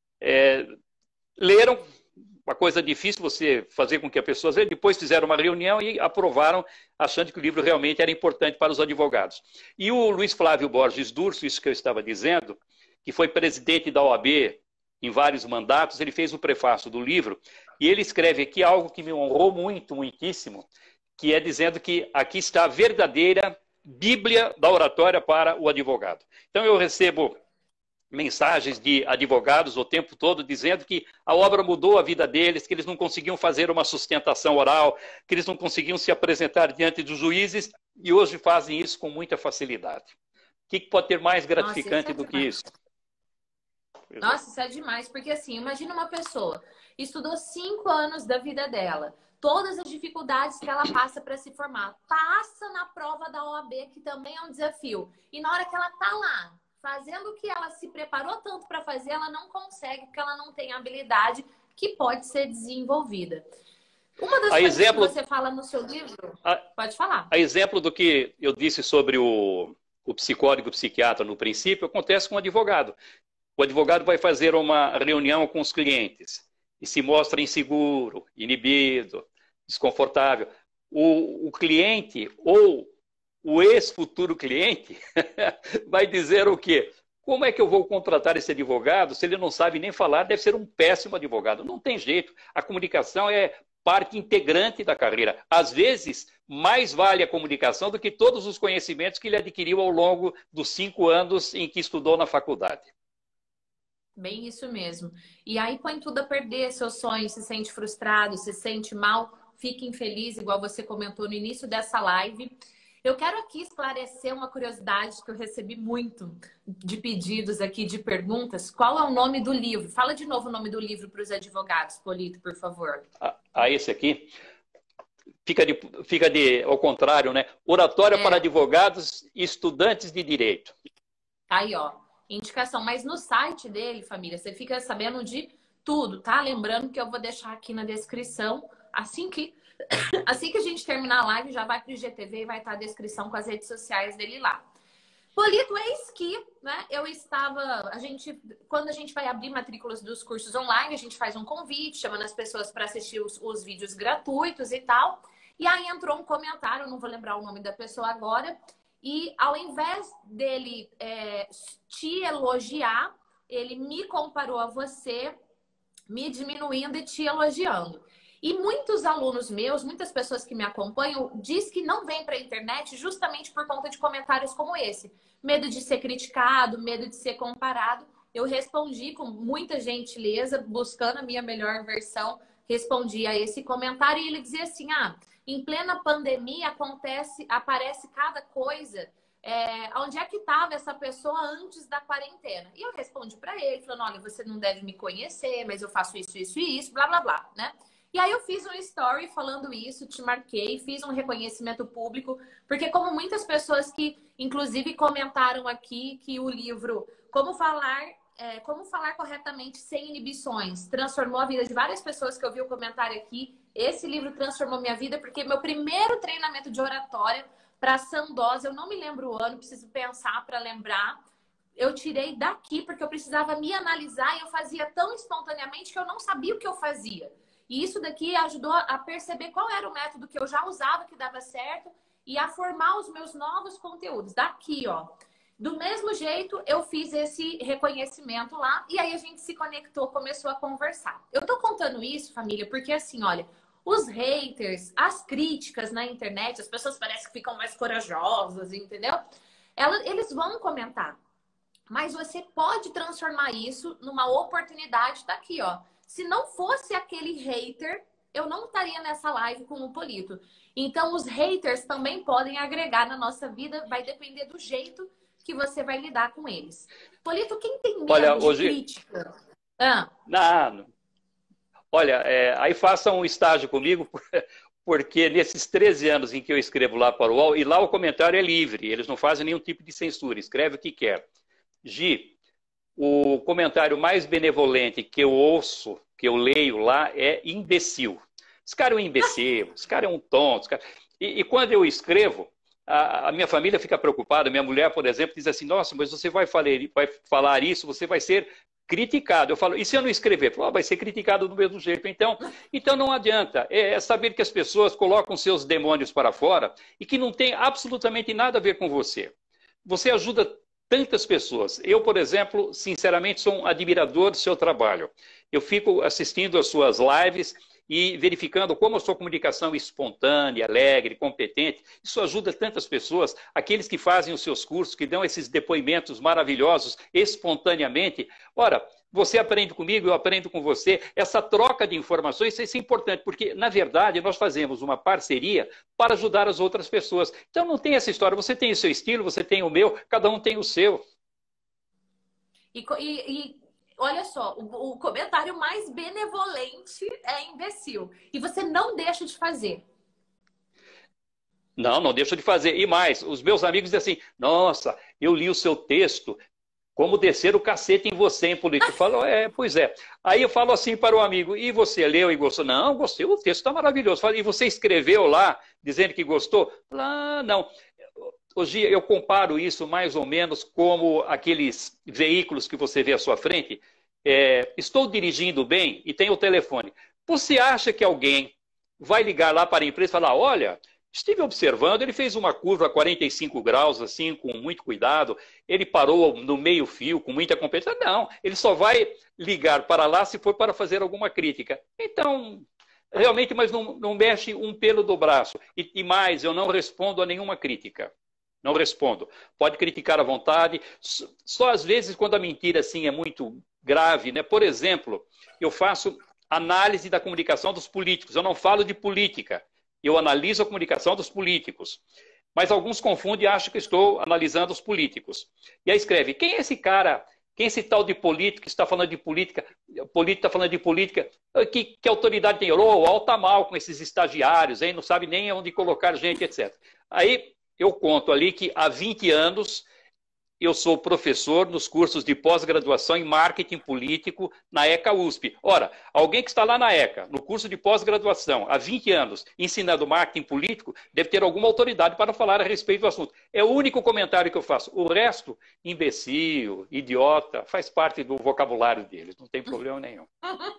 [SPEAKER 2] leram, uma coisa difícil você fazer com que a pessoa leia, depois fizeram uma reunião e aprovaram, achando que o livro realmente era importante para os advogados. E o Luiz Flávio Borges Durso, isso que eu estava dizendo, que foi presidente da OAB em vários mandatos, ele fez o prefácio do livro, e ele escreve aqui algo que me honrou muito, muitíssimo, que é dizendo que aqui está a verdadeira Bíblia da oratória para o advogado. Então eu recebo mensagens de advogados o tempo todo dizendo que a obra mudou a vida deles, que eles não conseguiam fazer uma sustentação oral, que eles não conseguiam se apresentar diante dos juízes e hoje fazem isso com muita facilidade. O que pode ter mais gratificante do que isso?
[SPEAKER 1] Nossa, isso é demais, porque assim, imagina uma pessoa, estudou 5 anos da vida dela, todas as dificuldades que ela passa para se formar, passa na prova da OAB, que também é um desafio, e na hora que ela tá lá, fazendo o que ela se preparou tanto para fazer, ela não consegue, porque ela não tem habilidade que pode ser desenvolvida. Uma das coisas que você fala no seu livro, pode falar.
[SPEAKER 2] A exemplo do que eu disse sobre o psicólogo e o psiquiatra no princípio, acontece com o advogado. O advogado vai fazer uma reunião com os clientes e se mostra inseguro, inibido, desconfortável. O cliente ou o ex-futuro cliente vai dizer o quê? Como é que eu vou contratar esse advogado se ele não sabe nem falar? Deve ser um péssimo advogado. Não tem jeito. A comunicação é parte integrante da carreira. Às vezes, mais vale a comunicação do que todos os conhecimentos que ele adquiriu ao longo dos 5 anos em que estudou na faculdade.
[SPEAKER 1] Bem isso mesmo. E aí põe tudo a perder seus sonhos, se sente frustrado, se sente mal, fica infeliz, igual você comentou no início dessa live. Eu quero aqui esclarecer uma curiosidade que eu recebi muito de pedidos aqui, de perguntas. Qual é o nome do livro? Fala de novo o nome do livro para os advogados, Polito, por favor.
[SPEAKER 2] Esse aqui fica ao contrário, né? Oratória para advogados e estudantes de direito.
[SPEAKER 1] Aí, ó, indicação. Mas no site dele, família, você fica sabendo de tudo, tá? Lembrando que eu vou deixar aqui na descrição, assim que a gente terminar a live, já vai para o IGTV e vai estar a descrição com as redes sociais dele lá. Polito, eis que, né, quando a gente vai abrir matrículas dos cursos online, a gente faz um convite, chamando as pessoas para assistir os vídeos gratuitos e tal. E aí entrou um comentário, não vou lembrar o nome da pessoa agora, e ao invés dele te elogiar, ele me comparou a você, me diminuindo e te elogiando. E muitos alunos meus, muitas pessoas que me acompanham, diz que não vêm para a internet justamente por conta de comentários como esse. Medo de ser criticado, medo de ser comparado. Eu respondi com muita gentileza, buscando a minha melhor versão, respondi a esse comentário e ele dizia assim, em plena pandemia aparece cada coisa, onde é que estava essa pessoa antes da quarentena? E eu respondi para ele, falando, olha, você não deve me conhecer, mas eu faço isso, isso e isso, blá, blá, blá, né? E aí eu fiz um story falando isso, te marquei, fiz um reconhecimento público, porque como muitas pessoas que, inclusive, comentaram aqui que o livro Como Falar Corretamente Sem Inibições transformou a vida de várias pessoas que eu vi o comentário aqui. Esse livro transformou minha vida, porque meu primeiro treinamento de oratória para Sandosa, eu não me lembro o ano, preciso pensar para lembrar, eu tirei daqui porque eu precisava me analisar e eu fazia tão espontaneamente que eu não sabia o que eu fazia. E isso daqui ajudou a perceber qual era o método que eu já usava, que dava certo, e a formar os meus novos conteúdos. Daqui, ó. Do mesmo jeito, eu fiz esse reconhecimento lá, e aí a gente se conectou, começou a conversar. Eu tô contando isso, família, porque assim, olha, os haters, as críticas na internet, as pessoas parecem que ficam mais corajosas, entendeu? Eles vão comentar. Mas você pode transformar isso numa oportunidade daqui, ó. Se não fosse aquele hater, eu não estaria nessa live com o Polito. Então, os haters também podem agregar na nossa vida, vai depender do jeito que você vai lidar com eles. Polito, quem tem medo de crítica?
[SPEAKER 2] Não. Olha, aí faça um estágio comigo, porque nesses 13 anos em que eu escrevo lá para o UOL, e lá o comentário é livre, eles não fazem nenhum tipo de censura, escreve o que quer. Gi, o comentário mais benevolente que eu ouço, que eu leio lá, é imbecil. Esse cara é um imbecil, esse cara é um tonto. E quando eu escrevo, a minha família fica preocupada. Minha mulher, por exemplo, diz assim, nossa, mas você vai falar isso, você vai ser criticado. Eu falo, e se eu não escrever? Falo, vai ser criticado do mesmo jeito. Então não adianta. É saber que as pessoas colocam seus demônios para fora e que não tem absolutamente nada a ver com você. Você ajuda tantas pessoas. Eu, por exemplo, sinceramente, sou um admirador do seu trabalho. Eu fico assistindo as suas lives e verificando como a sua comunicação é espontânea, alegre, competente. Isso ajuda tantas pessoas, aqueles que fazem os seus cursos, que dão esses depoimentos maravilhosos espontaneamente. Ora, você aprende comigo, eu aprendo com você. Essa troca de informações, isso é importante, porque, na verdade, nós fazemos uma parceria para ajudar as outras pessoas. Então, não tem essa história. Você tem o seu estilo, você tem o meu, cada um tem o seu.
[SPEAKER 1] E olha só, o comentário mais benevolente é imbecil. E você não deixa de fazer.
[SPEAKER 2] Não, não deixa de fazer. E mais, os meus amigos dizem assim, nossa, eu li o seu texto, como descer o cacete em você, hein, político? Eu falo, pois é. Aí eu falo assim para o amigo, e você leu e gostou? Não, gostei, o texto está maravilhoso. Falo, e você escreveu lá, dizendo que gostou? Ah, não. Hoje eu comparo isso mais ou menos como aqueles veículos que você vê à sua frente. Estou dirigindo bem e tenho o telefone. Você acha que alguém vai ligar lá para a empresa e falar, olha, estive observando, ele fez uma curva a 45 graus, assim, com muito cuidado, ele parou no meio fio, com muita competência. Não, ele só vai ligar para lá se for para fazer alguma crítica. Então, realmente, mas não mexe um pelo do braço. E mais, eu não respondo a nenhuma crítica. Não respondo. Pode criticar à vontade. Só às vezes, quando a mentira assim, é muito grave, né? Por exemplo, eu faço análise da comunicação dos políticos. Eu não falo de política. Eu analiso a comunicação dos políticos. Mas alguns confundem e acham que estou analisando os políticos. E aí escreve, quem é esse cara? Quem é esse tal de político que está falando de política? Político está falando de política. Que autoridade tem? O UOL está mal com esses estagiários, hein? Não sabe nem onde colocar gente, etc. Aí eu conto ali que há 20 anos eu sou professor nos cursos de pós-graduação em marketing político na ECA USP. Ora, alguém que está lá na ECA, no curso de pós-graduação, há 20 anos, ensinando marketing político, deve ter alguma autoridade para falar a respeito do assunto. É o único comentário que eu faço. O resto, imbecil, idiota, faz parte do vocabulário deles, não tem problema nenhum.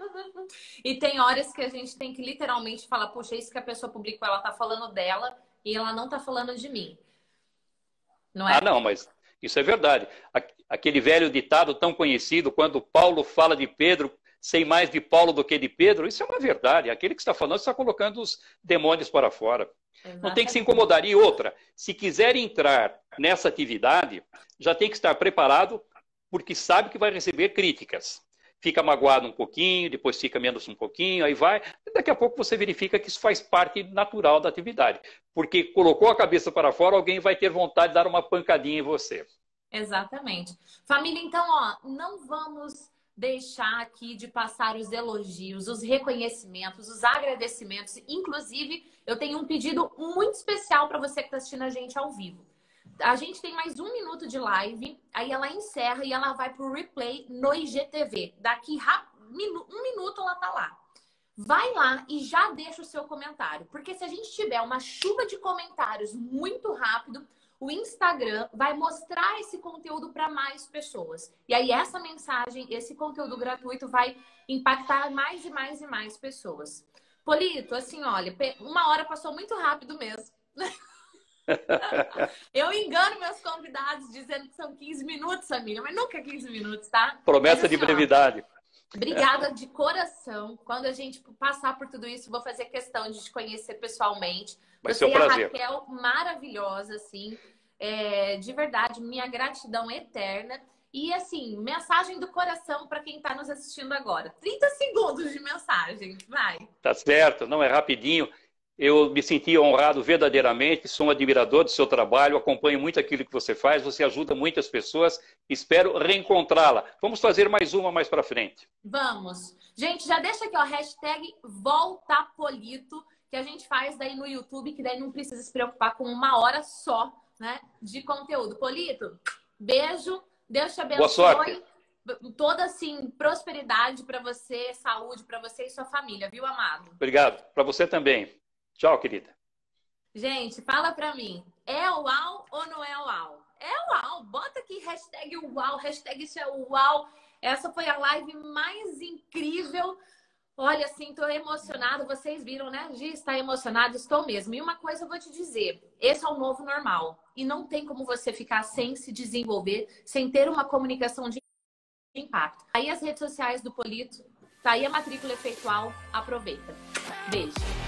[SPEAKER 1] E tem horas que a gente tem que literalmente falar, poxa, isso que a pessoa publicou, ela está falando dela e ela não está falando de mim. Não é?
[SPEAKER 2] Ah, não, mas isso é verdade. Aquele velho ditado tão conhecido, quando Paulo fala de Pedro, sei mais de Paulo do que de Pedro, isso é uma verdade. Aquele que está falando está colocando os demônios para fora. Exatamente. Não tem que se incomodar. E outra, se quiser entrar nessa atividade, já tem que estar preparado, porque sabe que vai receber críticas. Fica magoado um pouquinho, depois fica menos um pouquinho, aí vai. Daqui a pouco você verifica que isso faz parte natural da atividade. Porque colocou a cabeça para fora, alguém vai ter vontade de dar uma pancadinha em você.
[SPEAKER 1] Exatamente. Família, então, ó, não vamos deixar aqui de passar os elogios, os reconhecimentos, os agradecimentos. Inclusive, eu tenho um pedido muito especial para você que está assistindo a gente ao vivo. A gente tem mais 1 minuto de live, aí ela encerra e ela vai pro replay no IGTV. Daqui 1 minuto ela tá lá. Vai lá e já deixa o seu comentário. Porque se a gente tiver uma chuva de comentários muito rápido, o Instagram vai mostrar esse conteúdo para mais pessoas. E aí essa mensagem, esse conteúdo gratuito vai impactar mais e mais e mais pessoas. Polito, assim, olha, 1 hora passou muito rápido mesmo. Eu engano meus convidados dizendo que são 15 minutos, família, mas nunca 15 minutos, tá?
[SPEAKER 2] Promessa
[SPEAKER 1] mas, assim,
[SPEAKER 2] de brevidade.
[SPEAKER 1] Obrigada de coração. Quando a gente passar por tudo isso, vou fazer questão de te conhecer pessoalmente.
[SPEAKER 2] Vai
[SPEAKER 1] Você
[SPEAKER 2] ser um prazer.
[SPEAKER 1] E a Raquel, maravilhosa, assim. De verdade, minha gratidão eterna. E, assim, mensagem do coração para quem está nos assistindo agora. 30 segundos de mensagem, vai.
[SPEAKER 2] Tá certo, não é rapidinho. Eu me senti honrado verdadeiramente, sou um admirador do seu trabalho, acompanho muito aquilo que você faz, você ajuda muitas pessoas, espero reencontrá-la. Vamos fazer mais uma mais para frente.
[SPEAKER 1] Vamos. Gente, já deixa aqui, ó, hashtag #VoltaPolito, que a gente faz daí no YouTube, que daí não precisa se preocupar com 1 hora só, né, de conteúdo. Polito, beijo, Deus te abençoe.
[SPEAKER 2] Boa sorte.
[SPEAKER 1] Toda, assim, prosperidade para você, saúde para você e sua família, viu, amado?
[SPEAKER 2] Obrigado. Para você também. Tchau, querida.
[SPEAKER 1] Gente, fala pra mim, é uau ou não é uau? É uau, bota aqui hashtag uau, hashtag isso é uau. Essa foi a live mais incrível. Olha, assim, tô emocionada. Vocês viram, né? Gi está emocionada, estou mesmo. E uma coisa eu vou te dizer, esse é o novo normal. E não tem como você ficar sem se desenvolver, sem ter uma comunicação de impacto. Aí as redes sociais do Polito Tá aí a matrícula efeitual, aproveita. Beijo!